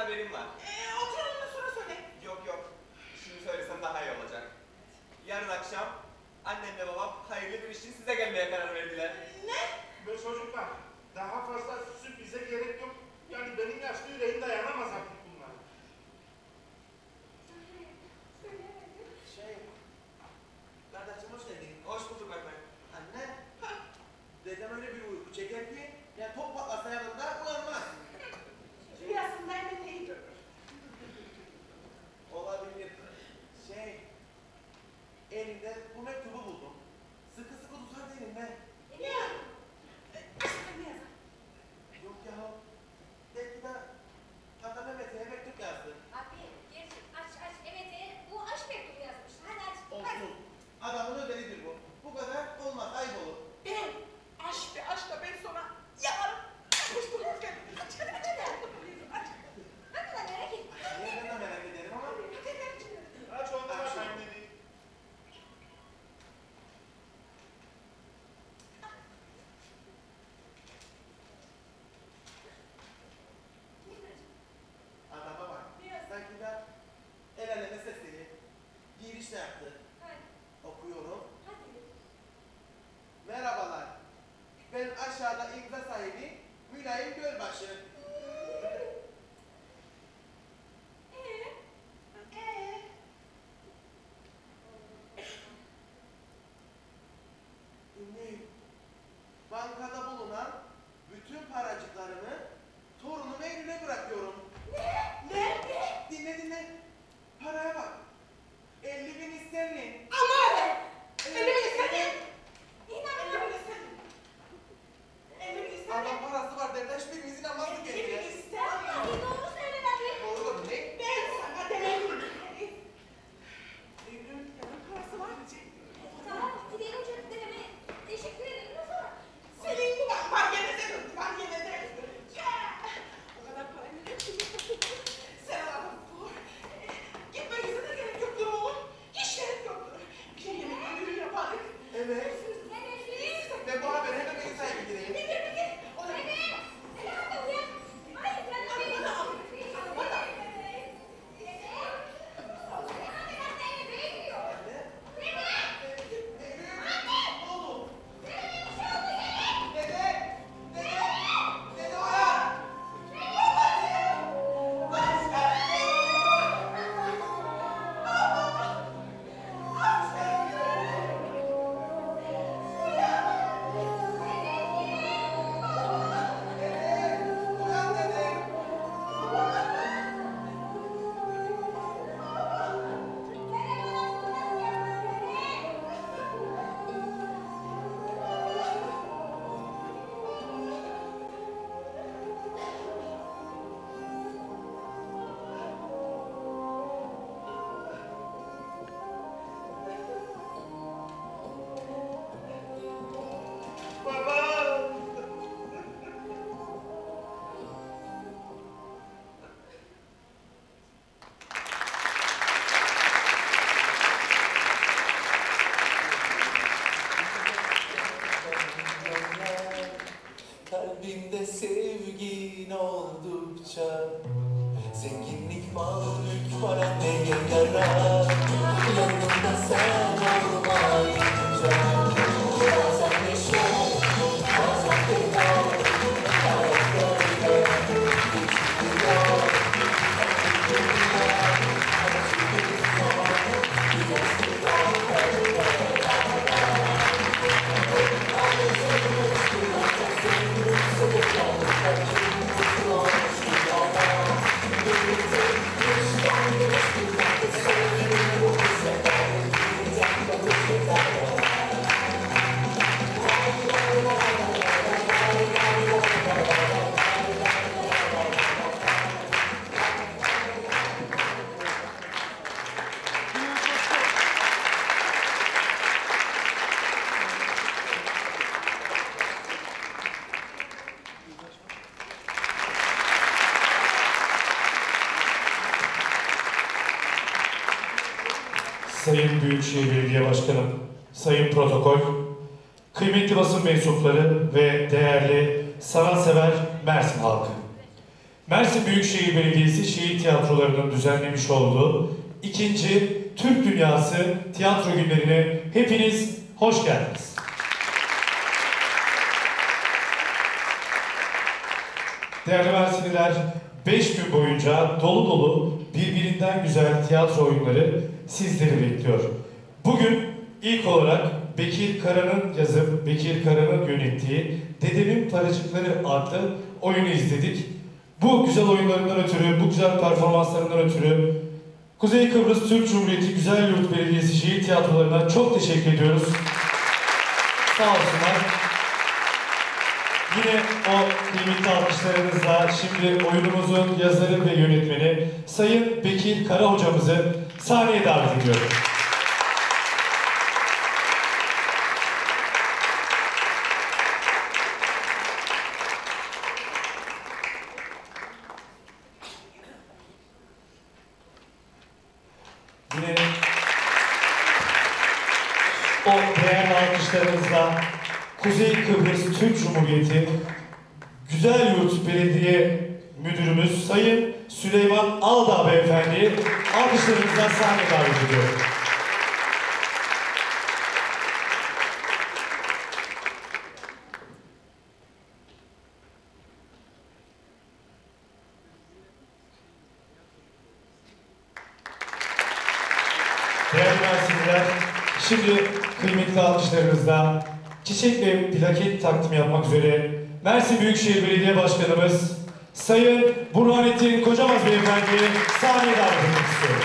haberim var. Oturalım da sonra söyle. Yok yok. Şimdi söylesem daha iyi olacak. Yarın akşam annemle babam hayırlı bir iş için size gelmeye karar verdiler. Ve çocuklar, daha fazla sürprize gerek yok. Yani benim yaşlı yüreğim dayanamaz artık bunlara. Kardeşim hoş geldin. Hoş bulduk efendim. Anne, dedem öyle bir uyku çeker ki, yani top patlasa yanında uyanmaz. Rüyasında Emete'yi görür. Olabilir. Elinde bu mektubu buldum. Sıkı sıkı tutar elinde. Ne? Aşkım ne yazar? Yok ya. Belki de Tata Mehmet'e mektup yazdı. Abi gerçi aç evet bu aşk mektubu yazmış. Hadi aç. Hadi. Olsun. Adamın özelidir bu. Bu kadar olmaz, ayıp olur. Ben aşk be aşk da ben sonra yaparım. Yapıştırırken. Aç hadi aç hadi. Aç. Ne kadar merak ettim. Ben de merak ederim ama Hadi hadi. Aç onlara anne. adama bak. Sanki de el eleme sesleri. Giriş de yaptı. Hadi. Okuyorum. Hadi. Merhabalar. Ben aşağıda imza sahibi Mülayim Gölbaşı. Dinleyin. Bankada bulunan bütün paracıklarımı torunum Eylül'e bırakıyorum. Ne? Dinle. Paraya bak. 50.000 sterlin. Ama abi. Elimi istedim. İnanmıyorum. Elimi istedim. Elimi istedim. Adam parası var derler hiçbirimizin anlamı Elimi geliyor. istedim. Vallahi doğru söylen abi. Doğru ne? Ben sana demedim. Evrim yanın parası var diyecektim. Tamam gidelim çocuklarıma. Teşekkür ederim o zaman. Senin bu var gene de var gene de. O kadar parayı ne yapayım? Sen Allah'ım bu. Gitmenize de gerek yoktur oğlum. Hiç gerek yoktur. Bir yemek ödülü yapardık. Evet. Evet. Ve bu haberi hemen beni sahibi gireyim. Bir gel. O da Evet. Evet hadi uyan. Hayır ben de Bana al. Bana al. Kalbinde sevgin oldukça zenginlik, mal, mülk, para neye yarar? Yanımda sen olmayınca bazen neşe, bazen keder. Hayat böyle geçiyor. Sayın Büyükşehir Belediye Başkanım, Sayın Protokol, kıymetli basın mensupları ve değerli sanatsever Mersin halkı. Mersin Büyükşehir Belediyesi şehir tiyatrolarının düzenlemiş olduğu 2. Türk Dünyası Tiyatro Günlerine hepiniz hoş geldiniz. Değerli Mersinliler, 5 gün boyunca dolu dolu birbirinden güzel tiyatro oyunları sizleri bekliyor. Bugün ilk olarak Bekir Kara'nın yazıp Bekir Kara'nın yönettiği Dedemin Paracıkları adlı oyunu izledik. Bu güzel oyunlarından ötürü, bu güzel performanslarından ötürü Kuzey Kıbrıs Türk Cumhuriyeti Güzelyurt Belediyesi Şehir Tiyatrolarına çok teşekkür ediyoruz. Sağ olsunlar. Yine o kıymetli alkışlarınızla şimdi oyunumuzun yazarı ve yönetmeni Sayın Bekir Kara hocamızı sahneye davet ediyorum. Yine o değerli alkışlarınızla Kuzey Kıbrıs Türk Cumhuriyeti Güzelyurt Belediye Müdürümüz Sayın Süleyman Aldağ Beyefendi'yi alkışlarınızla sahneye davet ediyorum. Değerli Mersinliler, şimdi kıymetli alkışlarınızla çiçek ve plaket takdimi yapmak üzere Mersin Büyükşehir Belediye Başkanımız Sayın Burhanettin Kocamaz Beyefendi'yi sahneye davet etmek istiyorum.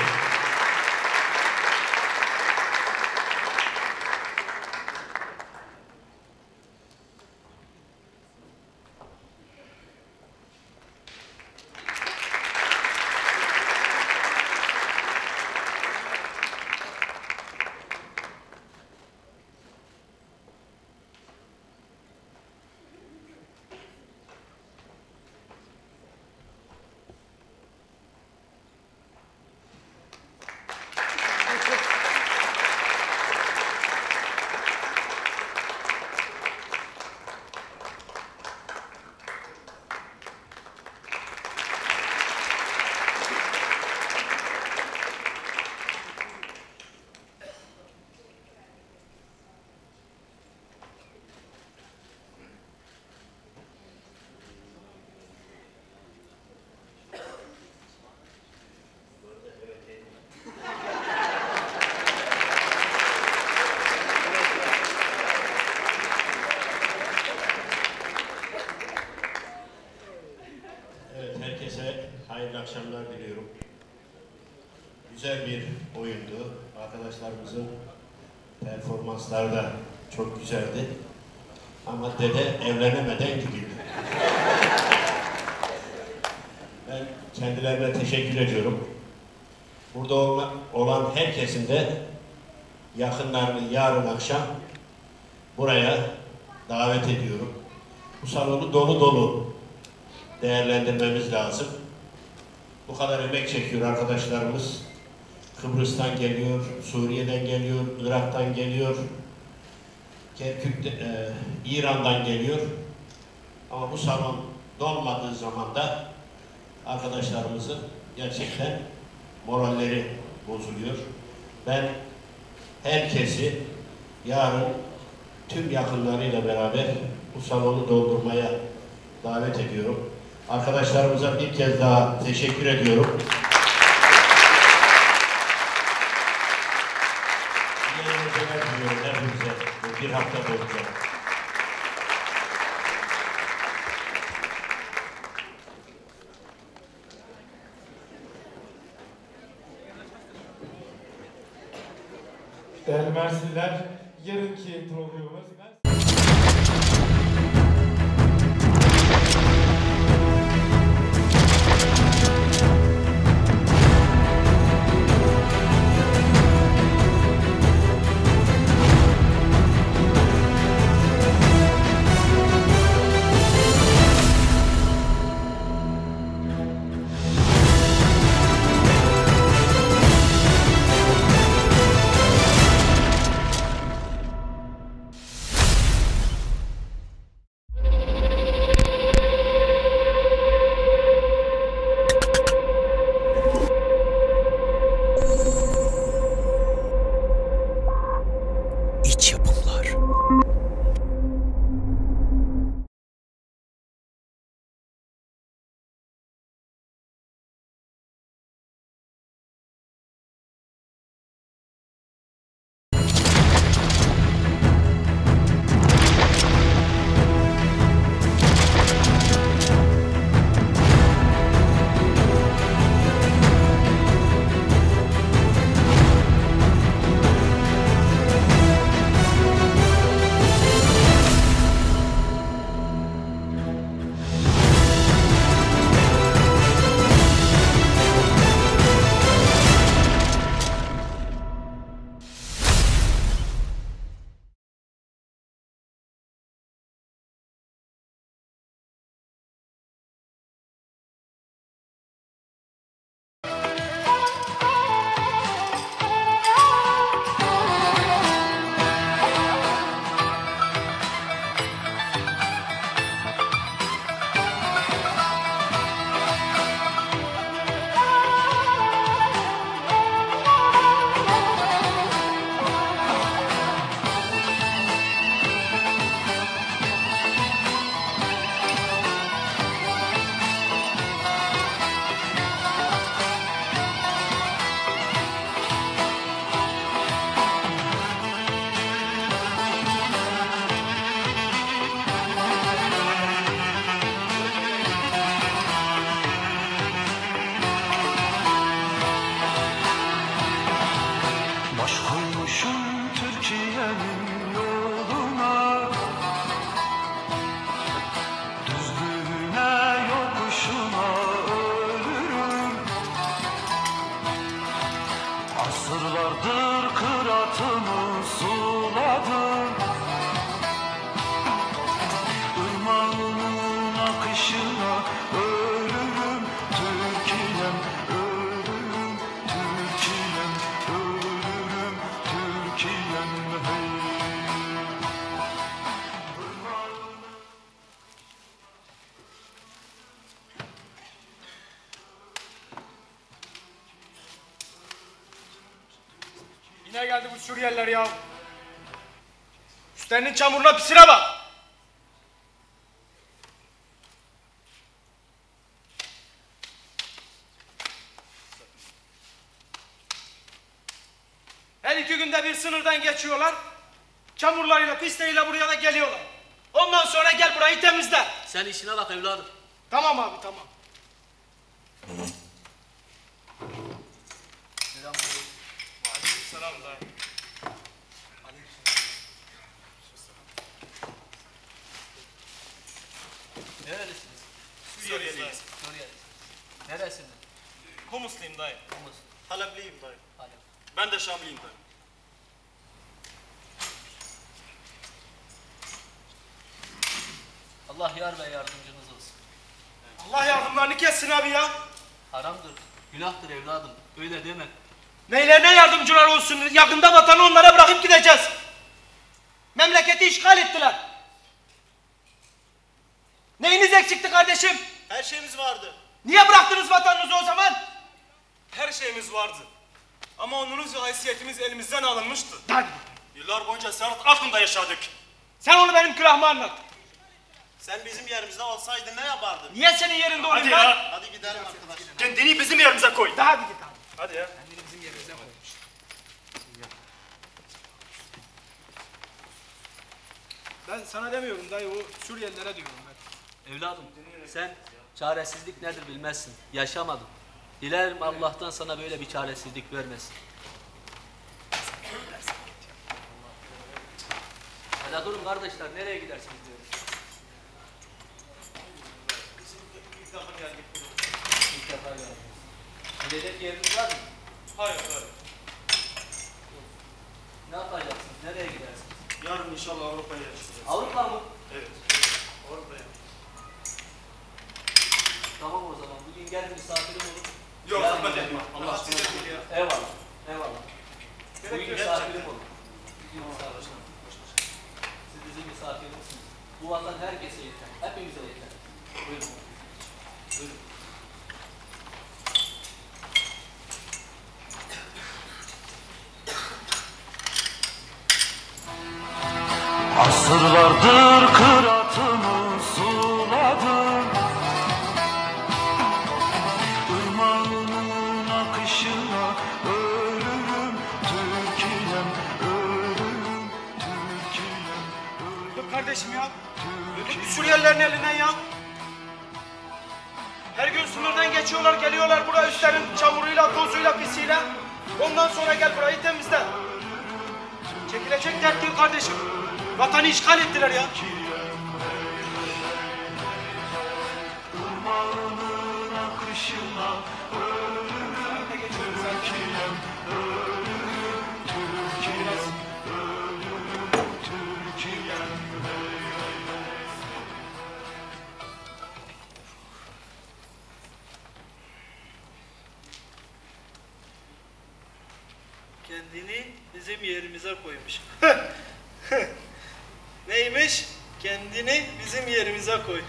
Hayırlı akşamlar diliyorum. Güzel bir oyundu. Arkadaşlarımızın performansları da çok güzeldi. Ama dede evlenemeden gidiyor. Ben kendilerine teşekkür ediyorum. Burada olan herkesin de yakınlarını yarın akşam buraya davet ediyorum. Bu salonu dolu dolu değerlendirmemiz lazım. Bu kadar emek çekiyor arkadaşlarımız. Kıbrıs'tan geliyor, Suriye'den geliyor, Irak'tan geliyor, İran'dan geliyor. Ama bu salon dolmadığı zaman da arkadaşlarımızın gerçekten moralleri bozuluyor. Ben herkesi yarın tüm yakınlarıyla beraber bu salonu doldurmaya davet ediyorum. Arkadaşlarımıza bir kez daha teşekkür ediyorum. İyi eğlenceler diliyorum hepimize bir hafta boyunca. Değerli Mersinliler, yarınki programımız akışına ölürüm Türkiye'm, ölürüm Türkiye'm, ölürüm Türkiye'm hey. Yine geldi bu Suriyeliler ya. Üstlerinin çamuruna pisine bak. Her 2 günde bir sınırdan geçiyorlar. Çamurlarıyla, pisleriyle buraya da geliyorlar. Ondan sonra gel burayı temizle. Sen işine bak evladım. Tamam abi, tamam. Selam dayı. Nerelisiniz? Suriyeliyiz. Suriyeli. Neresinden? Humusluyum dayı. Humus. Halepliyim dayı. Halep. Ben de Şamlıyım dayı. Allah yar ve yardımcınız olsun. Allah yardımlarını kessin abi ya. Haramdır, günahtır evladım. Öyle deme. Neylerine yardımcılar olsun. Yakında vatanı onlara bırakıp gideceğiz. Memleketi işgal ettiler. Neyiniz eksikti kardeşim? Her şeyimiz vardı. Niye bıraktınız vatanınızı o zaman? Her şeyimiz vardı. Ama onurumuz ve haysiyetimiz elimizden alınmıştı. Hadi. Yıllar boyunca serhat altında yaşadık. Sen onu benim külahıma anlat. Sen bizim yerimizde olsaydın ne yapardın? Niye senin yerinde olayım Hadi ben? ya. Hadi gidelim arkadaşlar. Kendini bizim yerimize koy. Hadi git abi. Hadi ya. Ben sana demiyorum dayı, o Suriyelilere diyorum ben. Evladım, sen çaresizlik nedir bilmezsin. Yaşamadın. Dilerim Allah'tan sana böyle bir çaresizlik vermesin. Hadi durun kardeşler, nereye gidersiniz diyorum. İlk defa geldim. Gidecek yeriniz var mı? Hayır, hayır. Ne yapacaksınız? Nereye gidersiniz? Yarın inşallah Avrupa'ya yaşayacağız. Avrupa mı? Evet. Avrupa'ya. Tamam o zaman. Bugün gel misafirim olun. Yok, Yarın hadi. gidelim. Allah aşkına. Eyvallah. Eyvallah. Bugün Gerek yok. misafirim olun. Bugün misafirim. Siz bizim misafirimsiniz. Bu vatan herkese yeter. Hepimize yeter. Buyurun. Buyurun. Asırlardır kıratımı suladım Irmağının akışına ölürüm Türkiye'm, ölürüm Türkiye'm, Dur kardeşim ya. Öldük bu Suriyelilerin elinden ya. Her gün sınırdan geçiyorlar, geliyorlar buraya üstlerin çamuruyla, tozuyla, pisiyle. Ondan sonra gel burayı temizle. Çekilecek dert değil kardeşim. Vatanı işgal ettiler ya. Irmağının akışına ölürüm Türkiye'm, ölürüm Türkiye'm, ölürüm Türkiye'm. Kendini bizim yerimize koymuş. Neymiş? Kendini bizim yerimize koy.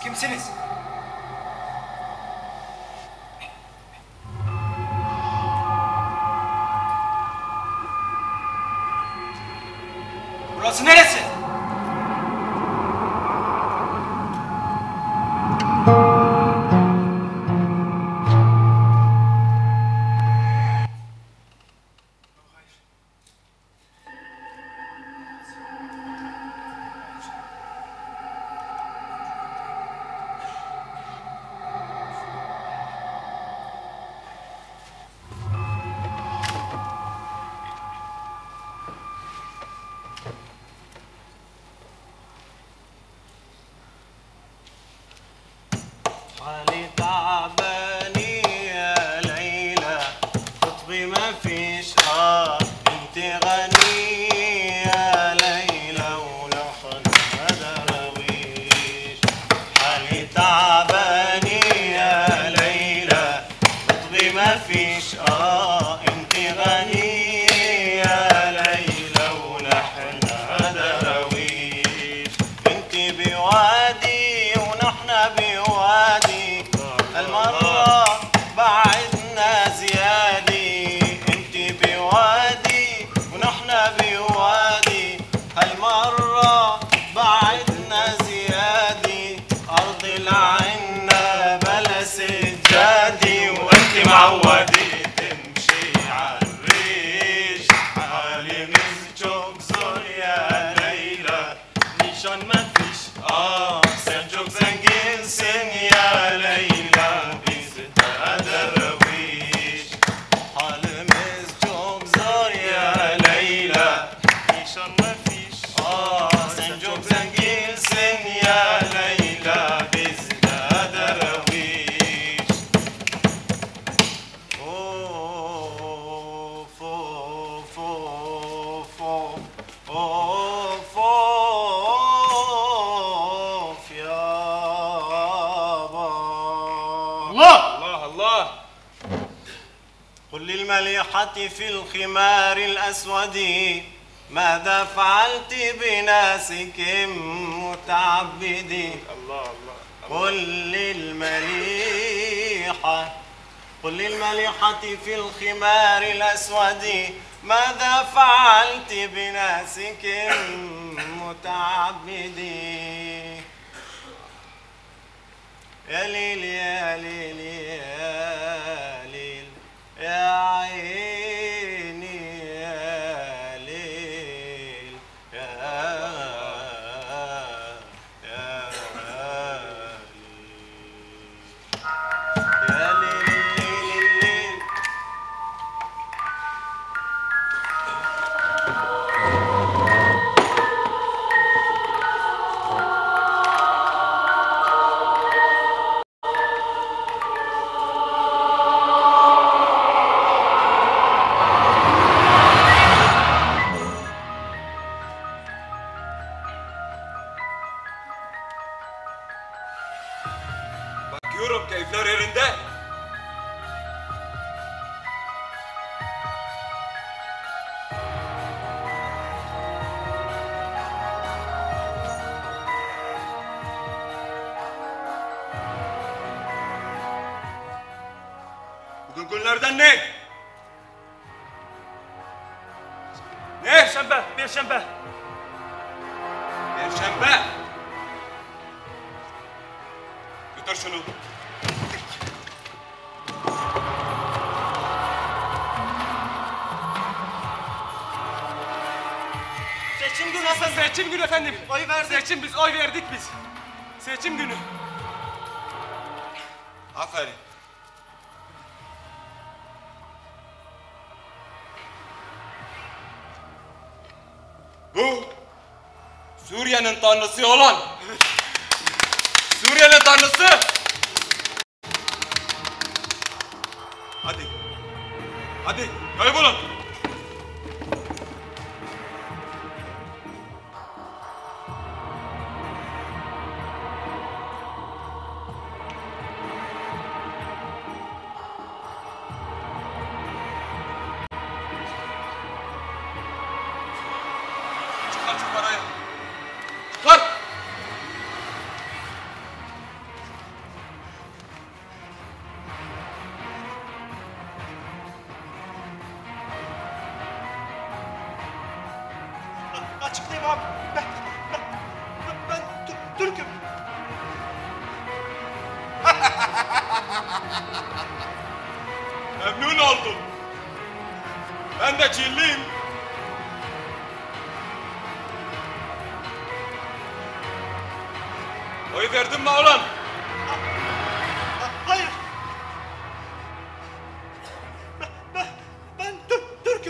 kimsiniz? Burası neresi? حالي تعباني يا ليلى خطبي ما فيش انت غني يا ليلى ولحن دراويش حالي تعباني يا ليلى خطبي ما فيش انت غني يا ليلى ولحن دراويش انت بوادي ونحن بوادي المرة بعدنا زيادي انت بوادي ونحن بوادي هالمرة بعدنا زيادي أرض العنا بلا سجادي وانت معودي تمشي عالريش حالي مسجوك زور يا ليلى نيشان ما فيش sen çok zenginsin ya Leyla biz de derviş halimiz çok zor ya Leyla nişan mefiş sen çok zenginsin ya Leyla biz de derviş of of of of of of ya Allah! Allah! قل للمليحة في الخمار الأسود ماذا فعلت بناسك متعبدي Allah Allah! قل للمليحة في الخمار الأسود ماذا فعلت بناسك متعبدي يا ليل يا ليل يا ليل يا عيني يا ليل يا ليل Bakıyorum keyifler yerinde. Bugün günlerden ne? Ne? Şembe, bir şembe. Perşembe. Götür şunu. Seçim günü efendim. Seçim günü efendim. Oy verdik. Seçim biz, oy verdik biz. Seçim günü. Aferin. Bu Suriye'nin tanrısı olan Suriye'nin tanrısı. Hadi. Hadi kaybolun. Çıkar şu parayı. Çıkar. açıklayayım abi. Ben Türk'üm. Memnun oldum. Ben de Çinliyim. Oy verdin mi oğlan? Hayır. Ben Türk'üm.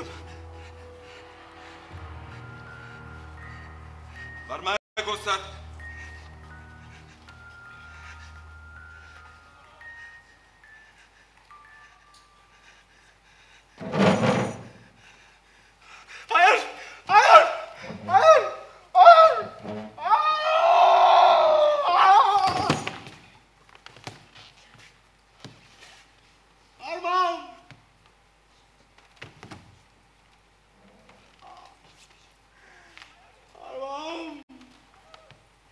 Parmağı göster. Hayır! Hayır! Hayır! Hayır! Parmağım! Parmağım!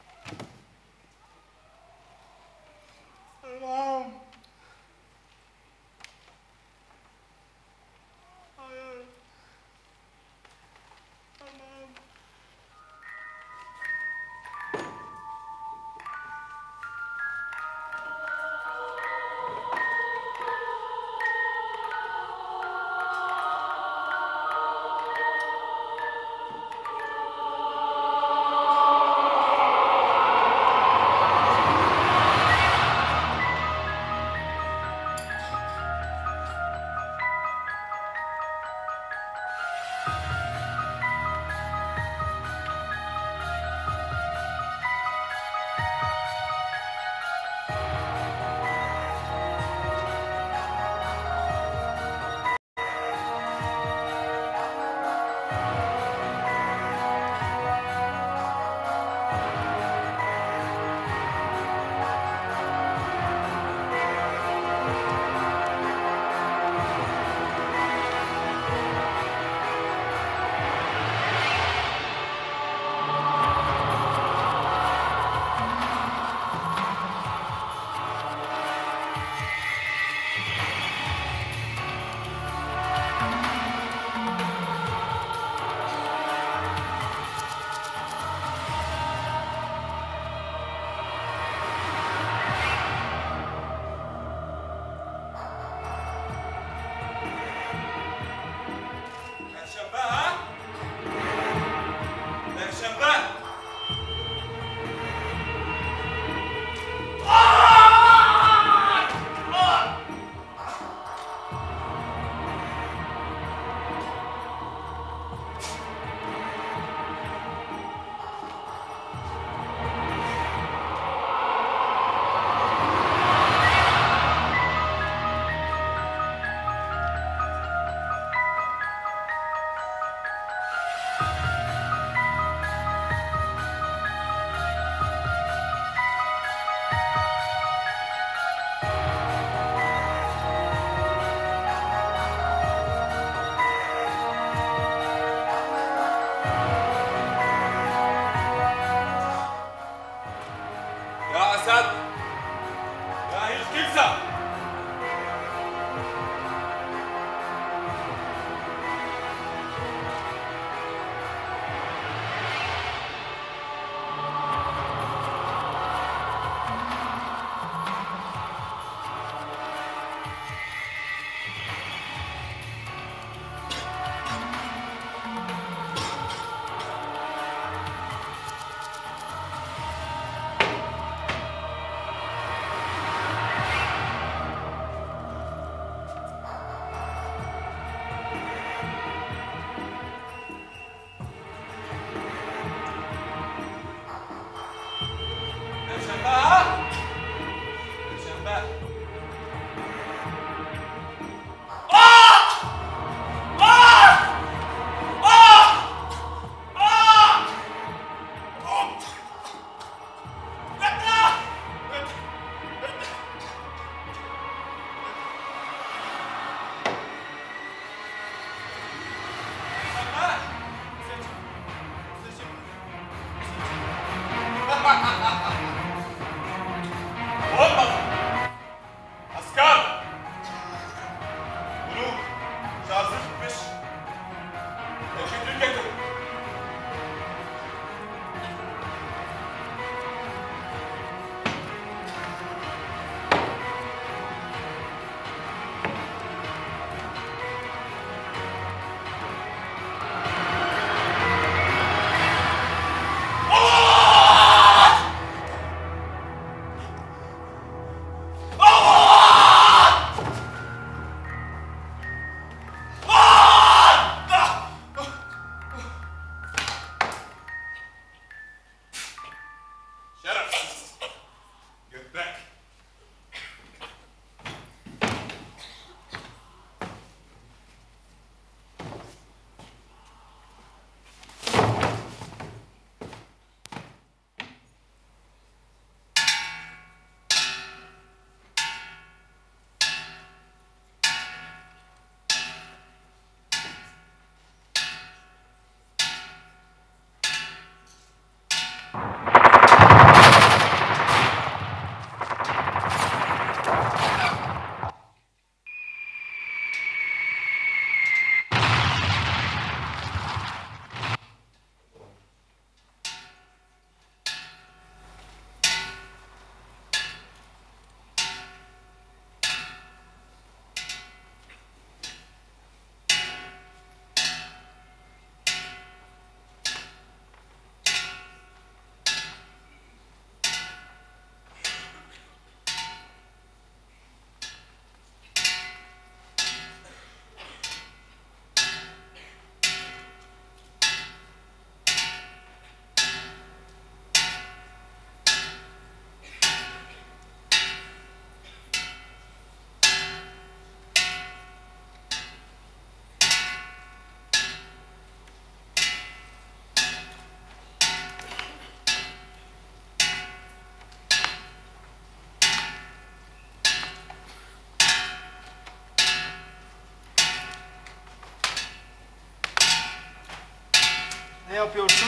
Ne yapıyorsun?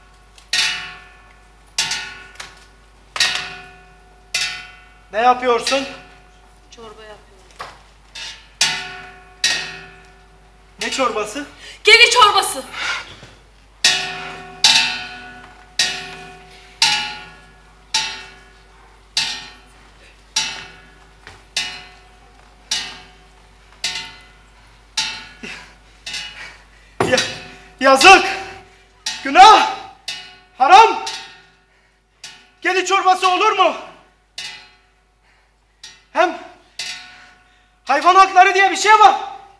Ne yapıyorsun? Çorba yapıyorum. Ne çorbası? Kedi çorbası. Yazık! Günah! Haram! Kedi çorbası olur mu? Hem hayvan hakları diye bir şey var.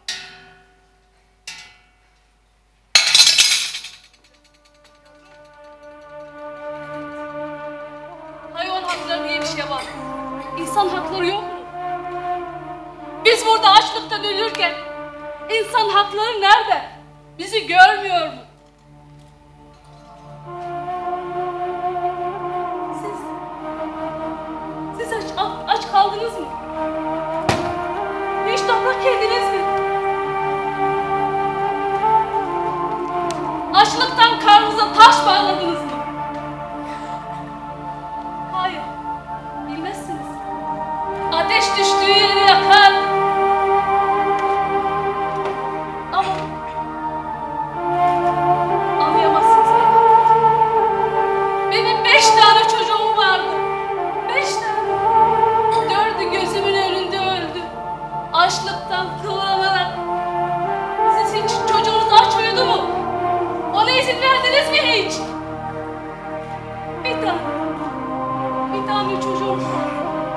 Hayvan hakları diye bir şey var. İnsan hakları yok mu? Biz burada açlıktan ölürken insan hakları nerede? Bizi görmüyor mu? Siz aç kaldınız mı? Hiç toprak yediniz mi? Açlıktan karnınıza taş bağladınız mı? Hayır, bilmezsiniz. Ateş düştüğü yeri yakar. Ama anlayamazsınız beni. Benim 5 tane çocuğum vardı. 5 tane. 4'ü gözümün önünde öldü. Açlıktan kıvranarak. Siz hiç çocuğunuz aç uyudu mu? Ona izin verdiniz mi hiç? Bir tane çocuğum var.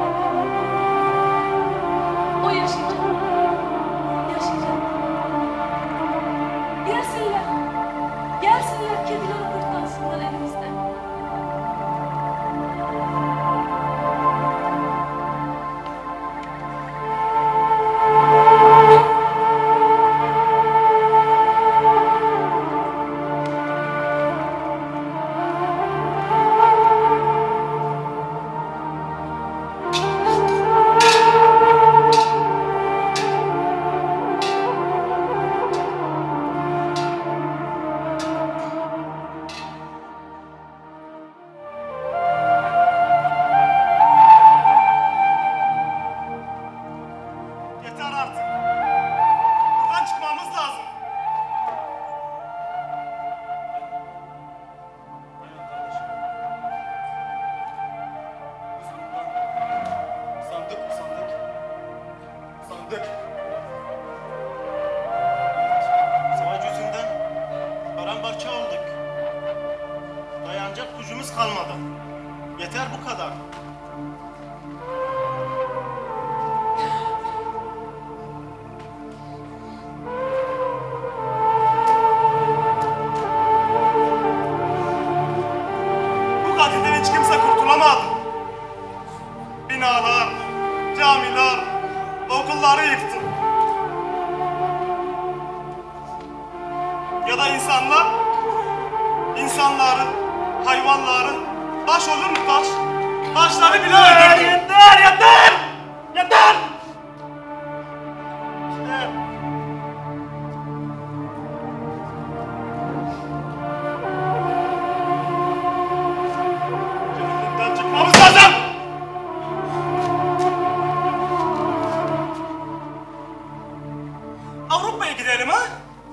O yaşayacak. Gelsinler kedileri kurtarsınlar elimizden. Yeter artık. Buradan çıkmamız lazım. Sandık. Savaş yüzünden paramparça olduk. Dayanacak gücümüz kalmadı. Yeter bu kadar. Bu katilden hiç kimse kurtulamadı. Binalar, camiler, okulları yıktı. Ya da insanları, hayvanları, taş olur mu taş? Taşları bile öldürdü. Yeter! Cehennemden çıkmamız lazım! Avrupa'ya gidelim ha?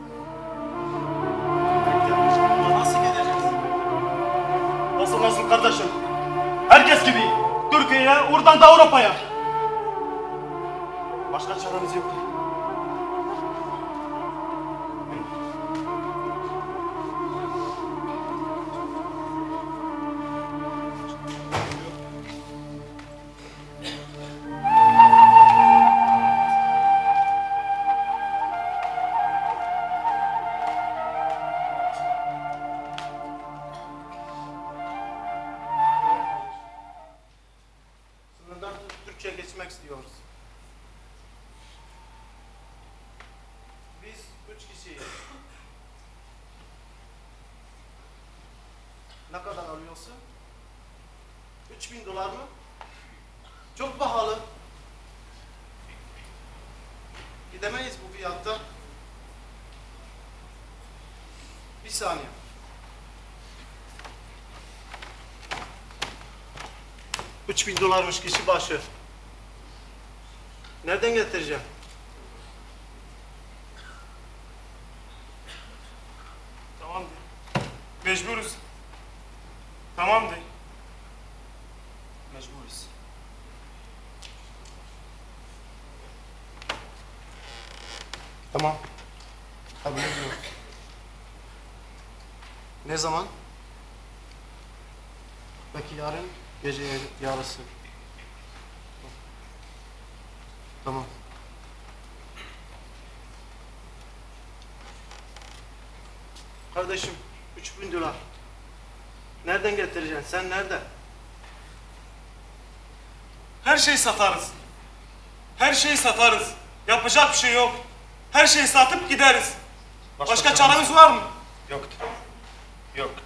Nasıl gideceğiz? Nasıl kardeşim? Herkes gibi. Türkiye'ye, oradan da Avrupa'ya. Başka çaremiz yok. Sınırdan Türkçe'ye geçmek istiyoruz. Biz 3 kişiyiz. Ne kadar alıyorsun? 3.000 dolar mı? Çok pahalı. Gidemeyiz bu fiyatta. Bir saniye. 3.000 dolarmış kişi başı. Nereden getireceğim? Tamam de. Mecburuz. Tamam de. Mecburuz. Tamam. Kabul ediyorum. Ne zaman? Belki yarın gece yarısı. Tamam. Kardeşim 3.000 dolar. Nereden getireceksin? Sen nerede? Her şeyi satarız. Her şeyi satarız. Yapacak bir şey yok. Her şeyi satıp gideriz. Başka çaremiz var mı? Yoktur. Yoktur.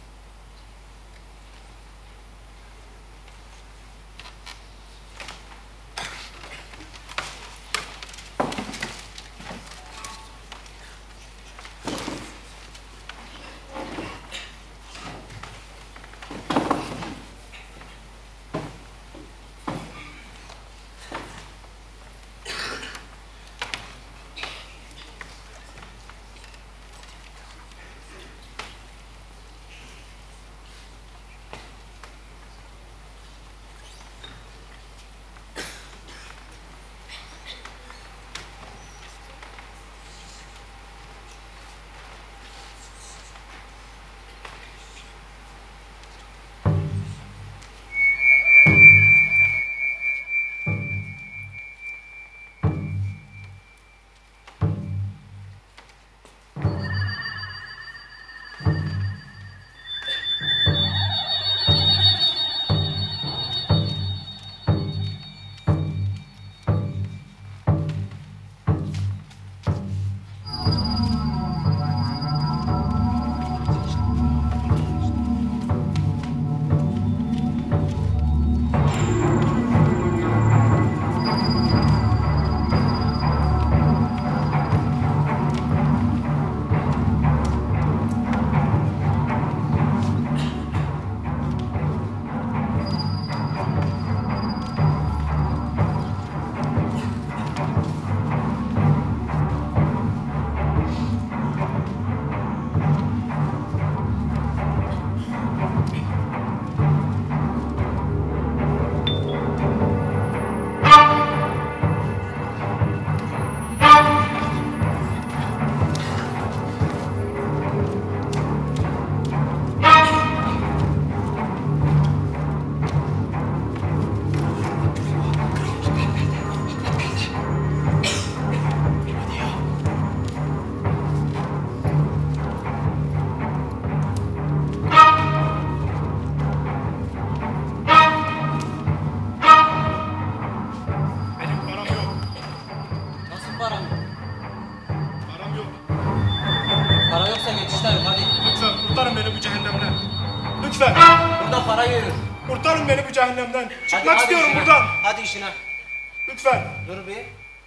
Kurtarın beni bu cehennemden. Lütfen. Burada para yürür. Kurtarın beni bu cehennemden. Çıkmak Hadi istiyorum işine. buradan. Hadi işine. Lütfen. Dur bir.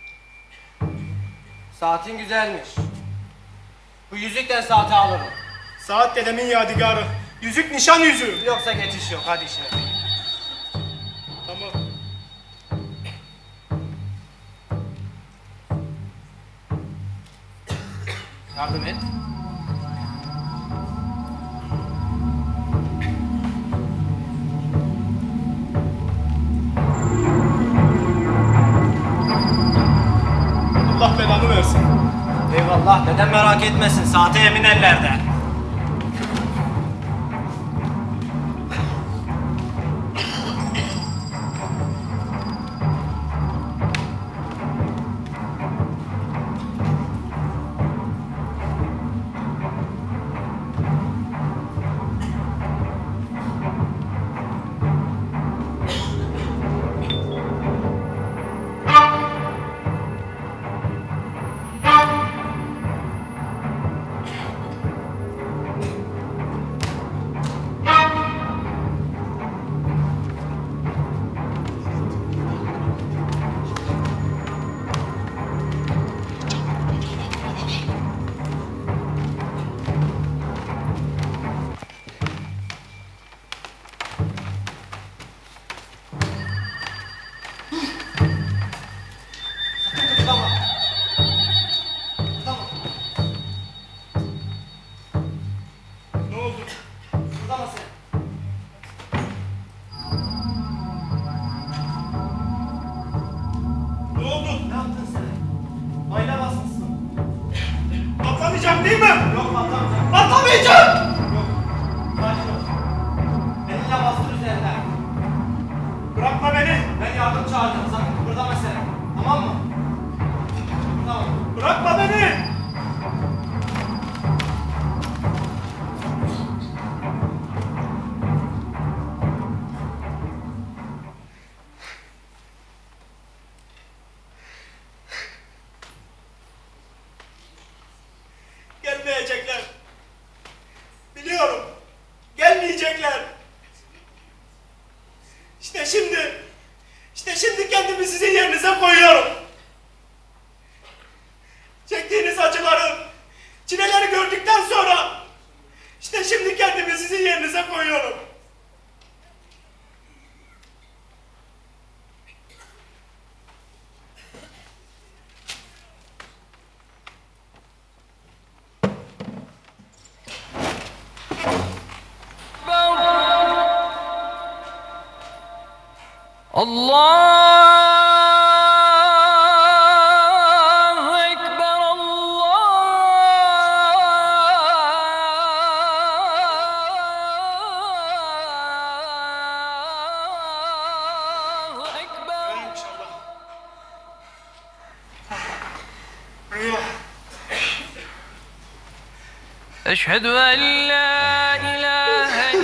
Saatin güzelmiş. Bu yüzükten saati alırım. Saat dedemin yadigarı. Yüzük nişan yüzüğü. Yoksa geçiş yok. Hadi işine. Tamam. Yardım et. Allah belanı versin. Eyvallah. Neden merak etmesin. Saate emin ellerde. Kıpırdama sen. Ne oldu? Ne yaptın sen? Bayla basmışsın. Patlamayacak değil mi? Yok patlamayacak. Patlamayacak! Yok. Sakin ol. Elinle bastır üzerine. Bırakma beni! Ben yardım çağıracağım. Sakın kıpırdama sen. Tamam mı? Tamam. Bırakma beni! Gelmeyecekler. Biliyorum. Gelmeyecekler. İşte şimdi kendimi sizin yerinize koyuyorum. Çektiğiniz acıları, çileleri gördükten sonra işte şimdi kendimi sizin yerinize koyuyorum. Allahu Ekber, Allahu Ekber. Eşhedü en la ilahe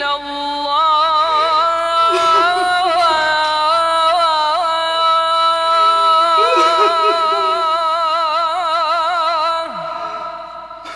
illallah.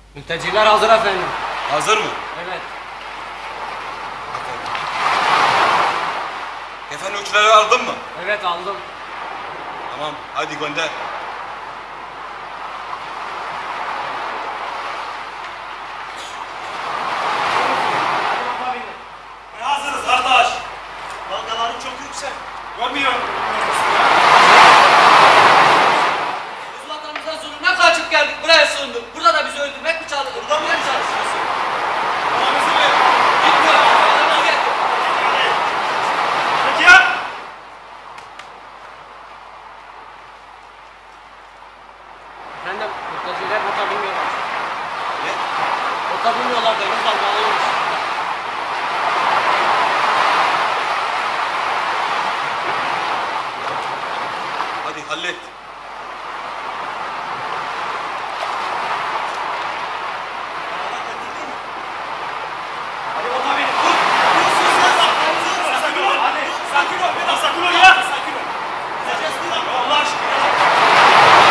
Mülteciler hazır efendim. Hazır mı? Evet. Kefenlikçileri aldın mı? Evet aldım. Tamam, hadi gönder. Ne hazırız kardeş? Dalgaları çok yüksek. Görmüyor musun? Biz vatanımızdan sonra ne kaçıp geldik buraya sığındık. Burada da bizi öldürmek mi çalışıyorsun? Burada mı çalışıyorsun? Paramızı ver. Gitmiyorum. Adamı gel. Peki ya? Efendim, mülteciler bota binmiyorlar. Ne? Bota binmiyorlar da yol dalgalıymış. Hadi hallet. Hadi bota binin. Dur. Sakin ol. Hadi. Sakin ol. Biraz sakin ol ya. Sakin ol. Allah aşkına.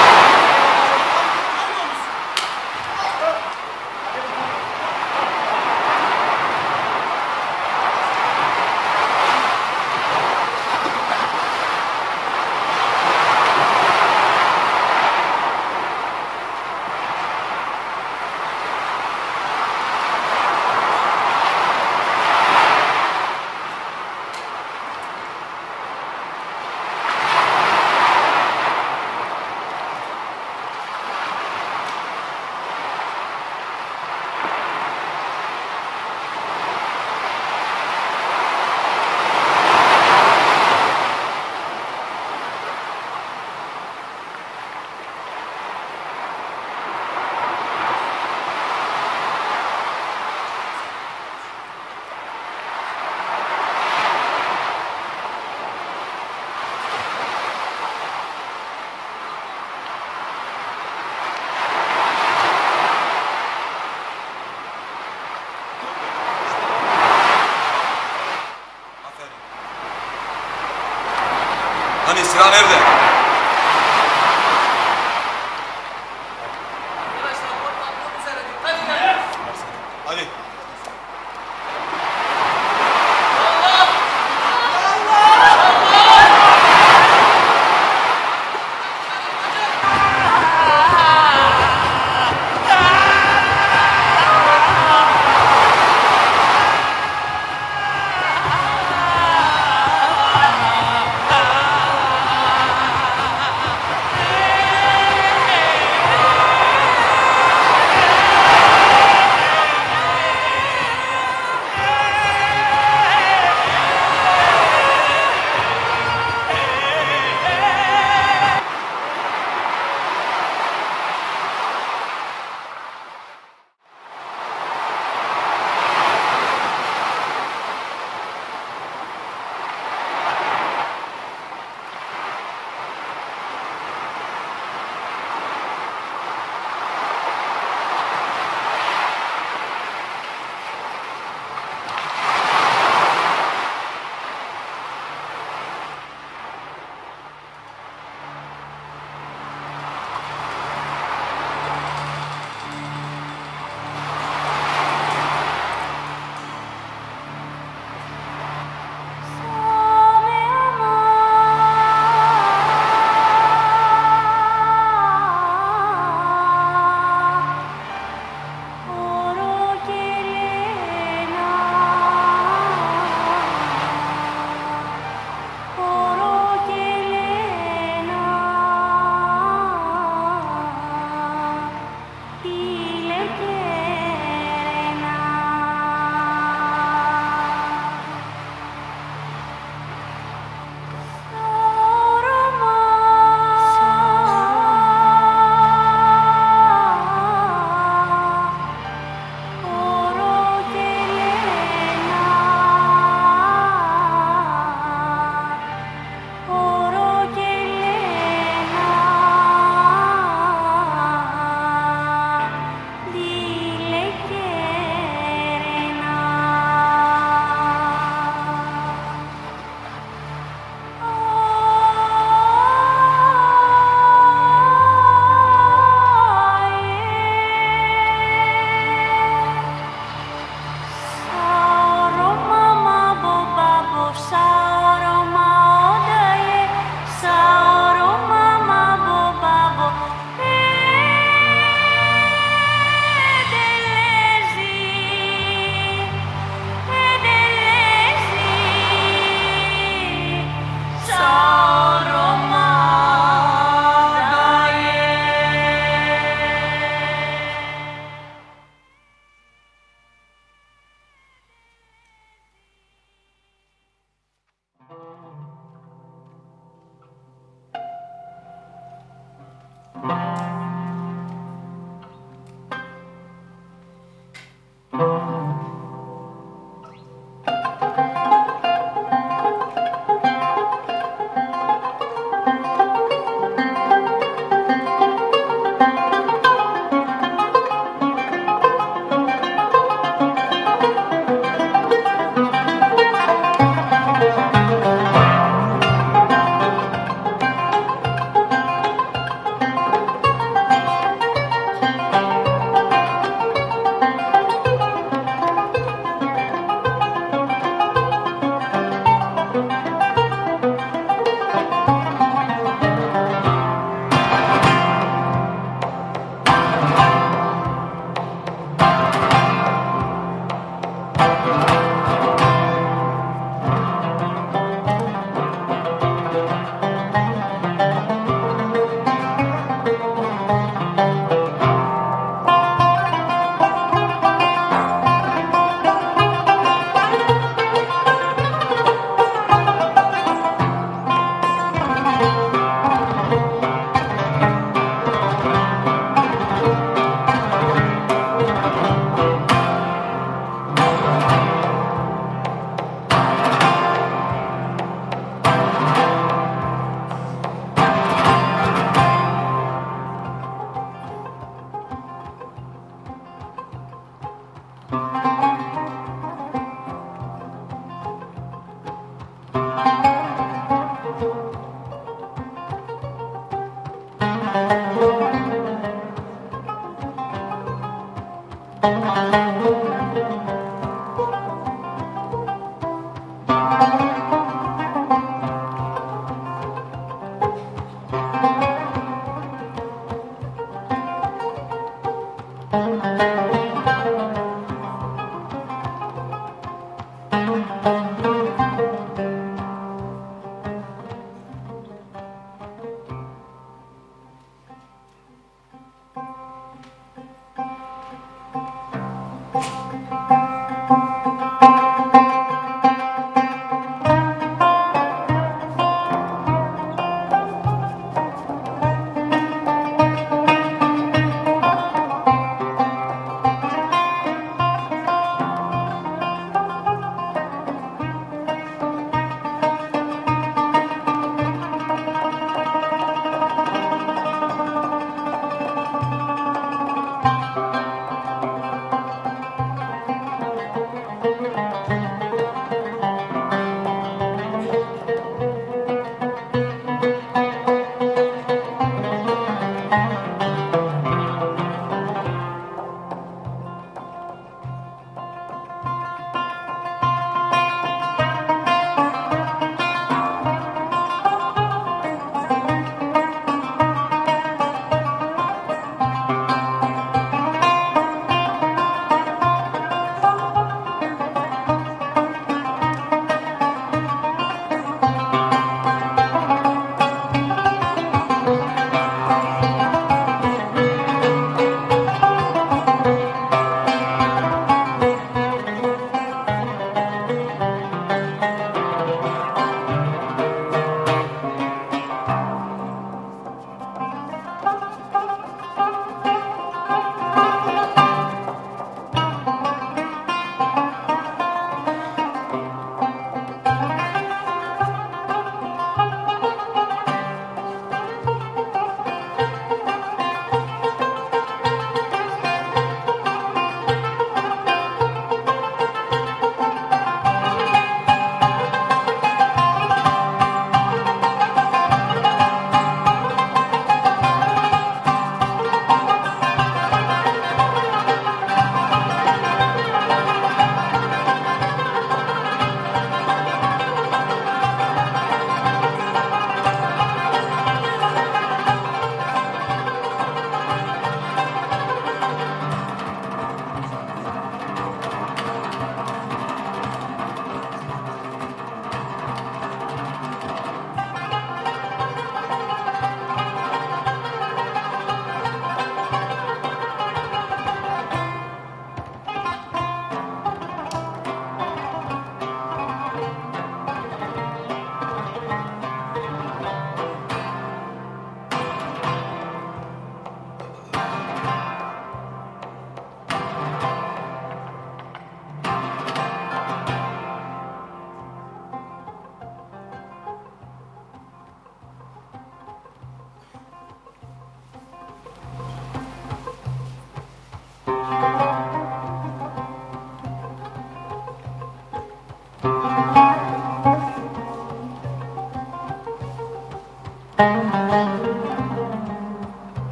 Aferin. Hani silah nerede? Arkadaşlar ortam çok üzere dikkat edin. Hadi.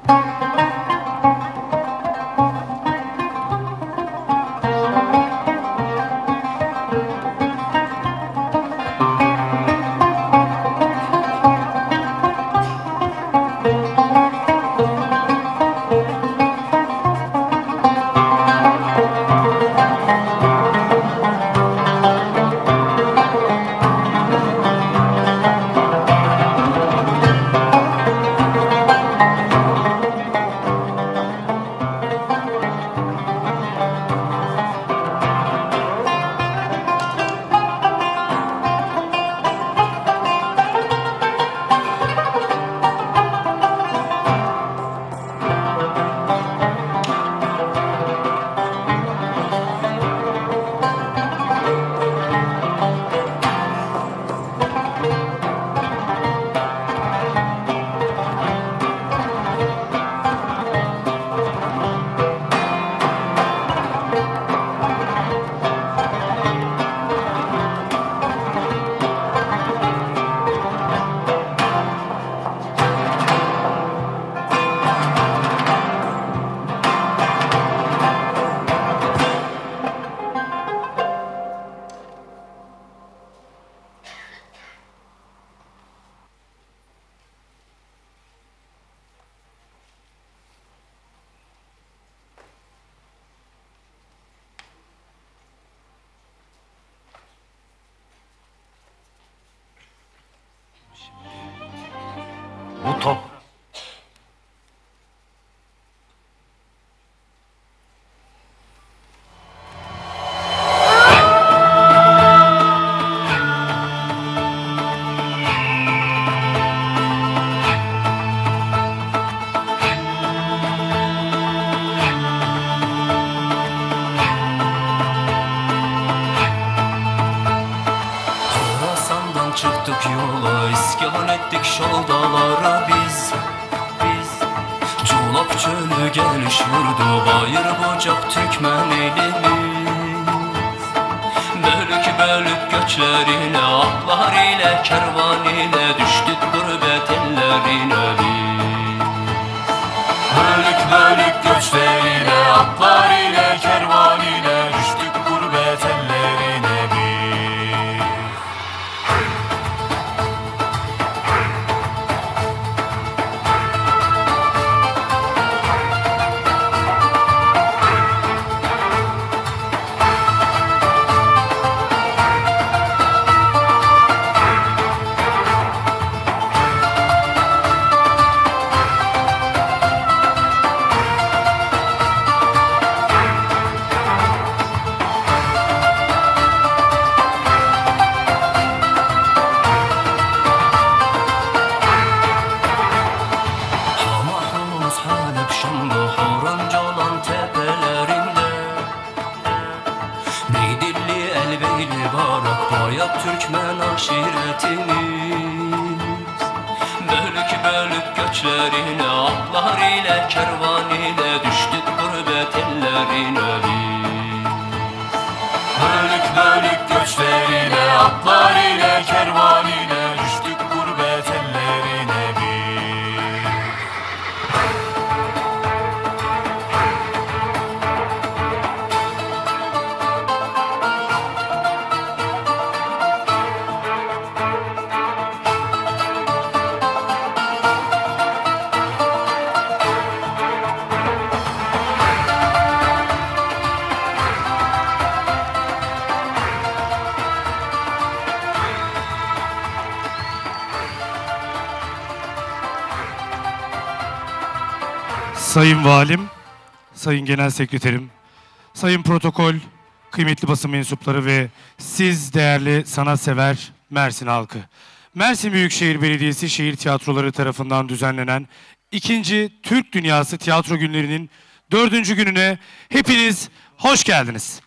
Bu top Horasan'dan çıktık yola, iskan ettik şaldalara biz Çolak çölü geliş vurdu, bayır bucak Türkmen elimiz Bölük bölük göçler ile, atlar ile, kervan ile düştük gurbet ellerine biz Bölük bölük göçler ile, atlar ile, kervan ile düştük gurbet ellerine biz Türkmen aşiretimiz Bölük bölük göçler ile, atlar ile, kervan ile düştük gurbet ellerine biz Bölük bölük göçler ile, atlar ile, kervan ile düştük gurbet ellerine biz Sayın Valim, Sayın Genel Sekreterim, Sayın Protokol, kıymetli basın mensupları ve siz değerli sanatsever Mersin halkı. Mersin Büyükşehir Belediyesi Şehir Tiyatroları tarafından düzenlenen 2. Türk Dünyası Tiyatro Günleri'nin 4. gününe hepiniz hoş geldiniz.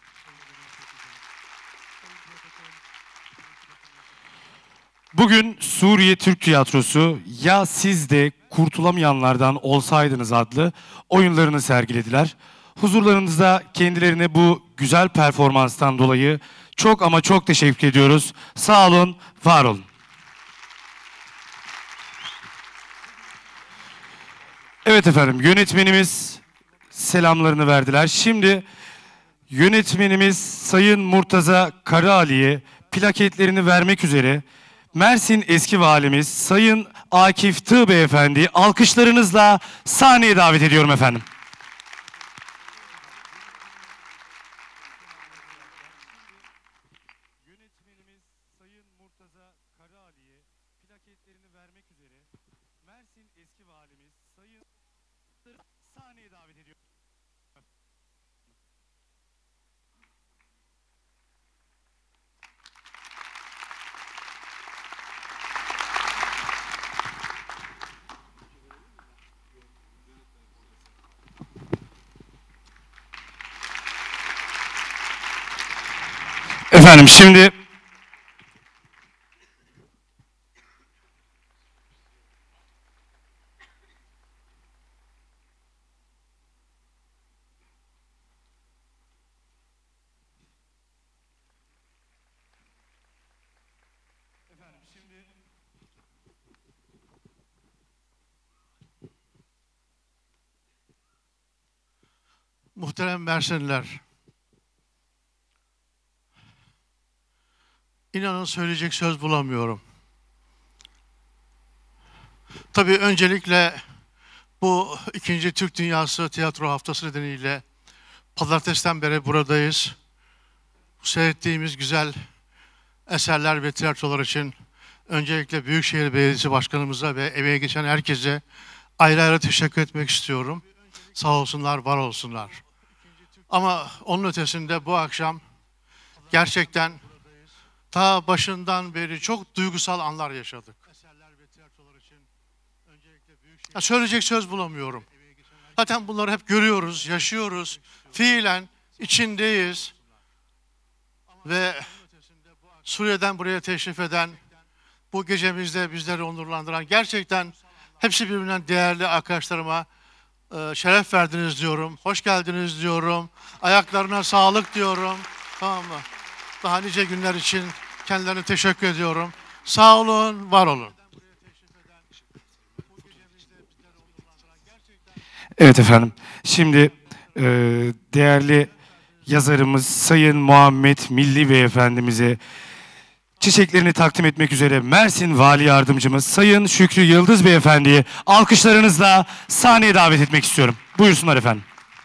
Bugün Suriye Türk Tiyatrosu "Ya Siz de Kurtulamayanlardan Olsaydınız" adlı oyunlarını sergilediler. Huzurlarınızda kendilerine bu güzel performanstan dolayı çok ama çok teşekkür ediyoruz. Sağ olun, var olun. Evet efendim, yönetmenimiz selamlarını verdiler. Şimdi yönetmenimiz Sayın Murtaza Karaali'ye plaketlerini vermek üzere Mersin eski valimiz Sayın Akif Tığ Beyefendi'yi alkışlarınızla sahneye davet ediyorum efendim. Yönetmenimiz Sayın Murtaza Karaali'ye plaketlerini vermek üzere Mersin eski valimiz Sayın sahneye davet ediyorum. Efendim şimdi Muhterem Mersinliler, İnanın söyleyecek söz bulamıyorum. Tabii öncelikle bu 2. Türk Dünyası Tiyatro Haftası nedeniyle pazartesiden beri buradayız. Seyrettiğimiz güzel eserler ve tiyatrolar için öncelikle Büyükşehir Belediyesi Başkanımıza ve emeğe geçen herkese ayrı ayrı teşekkür etmek istiyorum. Sağ olsunlar, var olsunlar. Ama onun ötesinde bu akşam gerçekten ta başından beri çok duygusal anlar yaşadık. Ya söyleyecek söz bulamıyorum. Zaten bunları hep görüyoruz, yaşıyoruz. Fiilen içindeyiz. Ve Suriye'den buraya teşrif eden, bu gecemizde bizleri onurlandıran, gerçekten hepsi birbirinden değerli arkadaşlarıma şeref verdiniz diyorum. Hoş geldiniz diyorum. Ayaklarına sağlık diyorum. Tamam mı? Daha nice günler için kendilerine teşekkür ediyorum. Sağ olun, var olun. evet efendim. Şimdi değerli yazarımız Sayın Muhammed Milli Beyefendimize çiçeklerini takdim etmek üzere Mersin Vali Yardımcımız Sayın Şükrü Yıldız Beyefendi'yi alkışlarınızla sahneye davet etmek istiyorum. Buyursunlar efendim.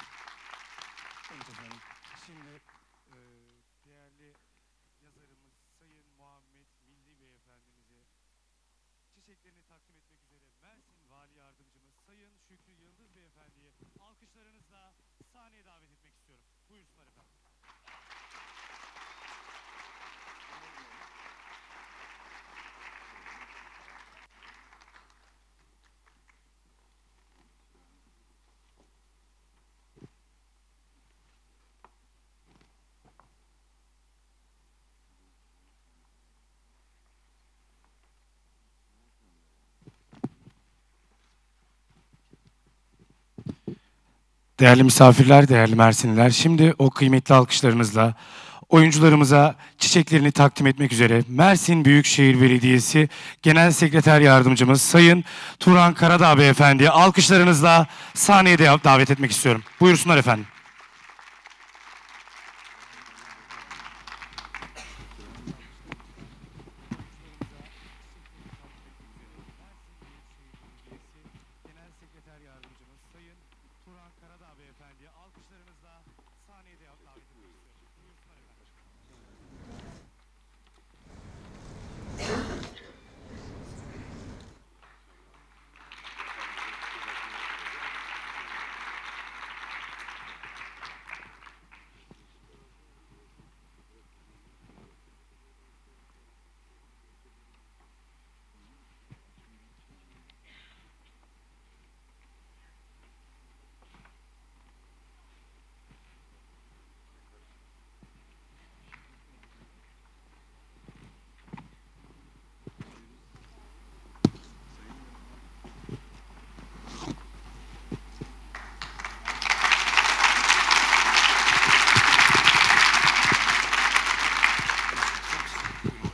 Değerli misafirler, değerli Mersinliler, şimdi o kıymetli alkışlarınızla oyuncularımıza çiçeklerini takdim etmek üzere Mersin Büyükşehir Belediyesi Genel Sekreter Yardımcımız Sayın Turan Karadağ Beyefendi'yi alkışlarınızla sahneye davet etmek istiyorum. Buyursunlar efendim.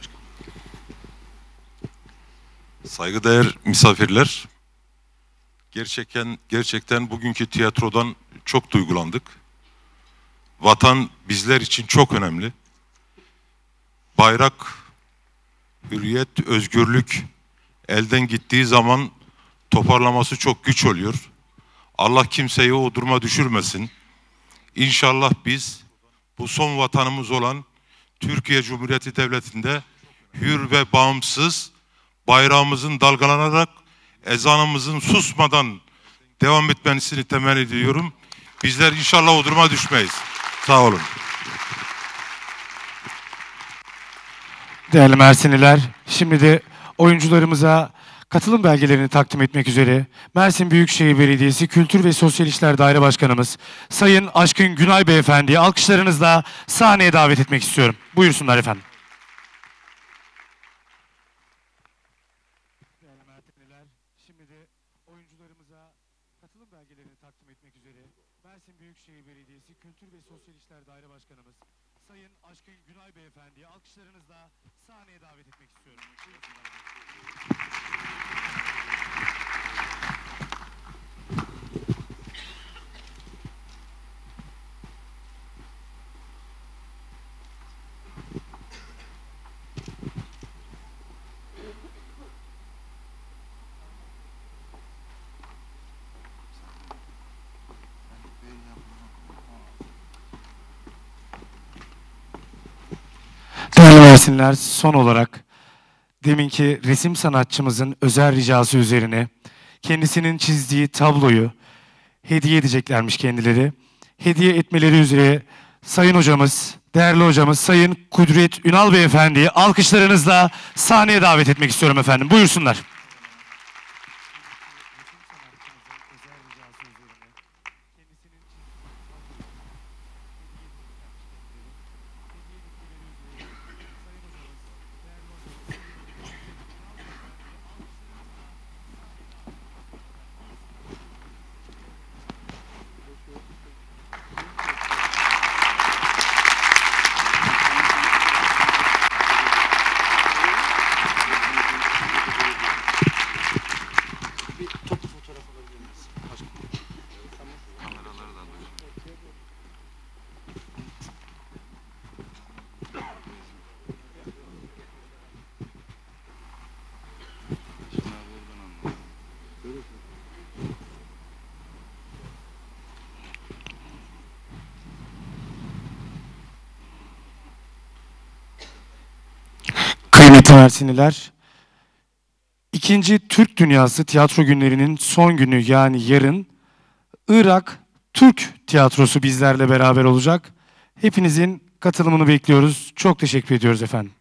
Saygıdeğer misafirler, Gerçekten bugünkü tiyatrodan çok duygulandık. Vatan bizler için çok önemli. Bayrak, hürriyet, özgürlük elden gittiği zaman toparlaması çok güç oluyor. Allah kimseyi o duruma düşürmesin. İnşallah biz bu son vatanımız olan Türkiye Cumhuriyeti Devleti'nde hür ve bağımsız bayrağımızın dalgalanarak ezanımızın susmadan devam etmesini temenni ediyorum. Bizler inşallah o duruma düşmeyiz. Sağ olun. Değerli Mersinliler, şimdi de oyuncularımıza katılım belgelerini takdim etmek üzere Mersin Büyükşehir Belediyesi Kültür ve Sosyal İşler Daire Başkanımız Sayın Aşkın Günay Beyefendi'yi alkışlarınızla sahneye davet etmek istiyorum. Buyursunlar efendim. Değerli Mersinliler, şimdi de oyuncularımıza katılım belgelerini takdim etmek üzere Mersin Büyükşehir Belediyesi Kültür ve Sosyal İşler Daire Başkanımız Sayın Aşkın Günay Beyefendi'yi alkışlarınızla sahneye davet etmek istiyorum. Değerli Mersinliler, son olarak deminki resim sanatçımızın özel ricası üzerine kendisinin çizdiği tabloyu hediye edeceklermiş kendileri. Hediye etmeleri üzere sayın hocamız, değerli hocamız Sayın Kudret Ünal Beyefendi'yi alkışlarınızla sahneye davet etmek istiyorum efendim. Buyursunlar. Kıymetli Mersinliler, 2. Türk Dünyası Tiyatro Günleri'nin son günü yani yarın Irak Türk Tiyatrosu bizlerle beraber olacak. Hepinizin katılımını bekliyoruz. Çok teşekkür ediyoruz efendim.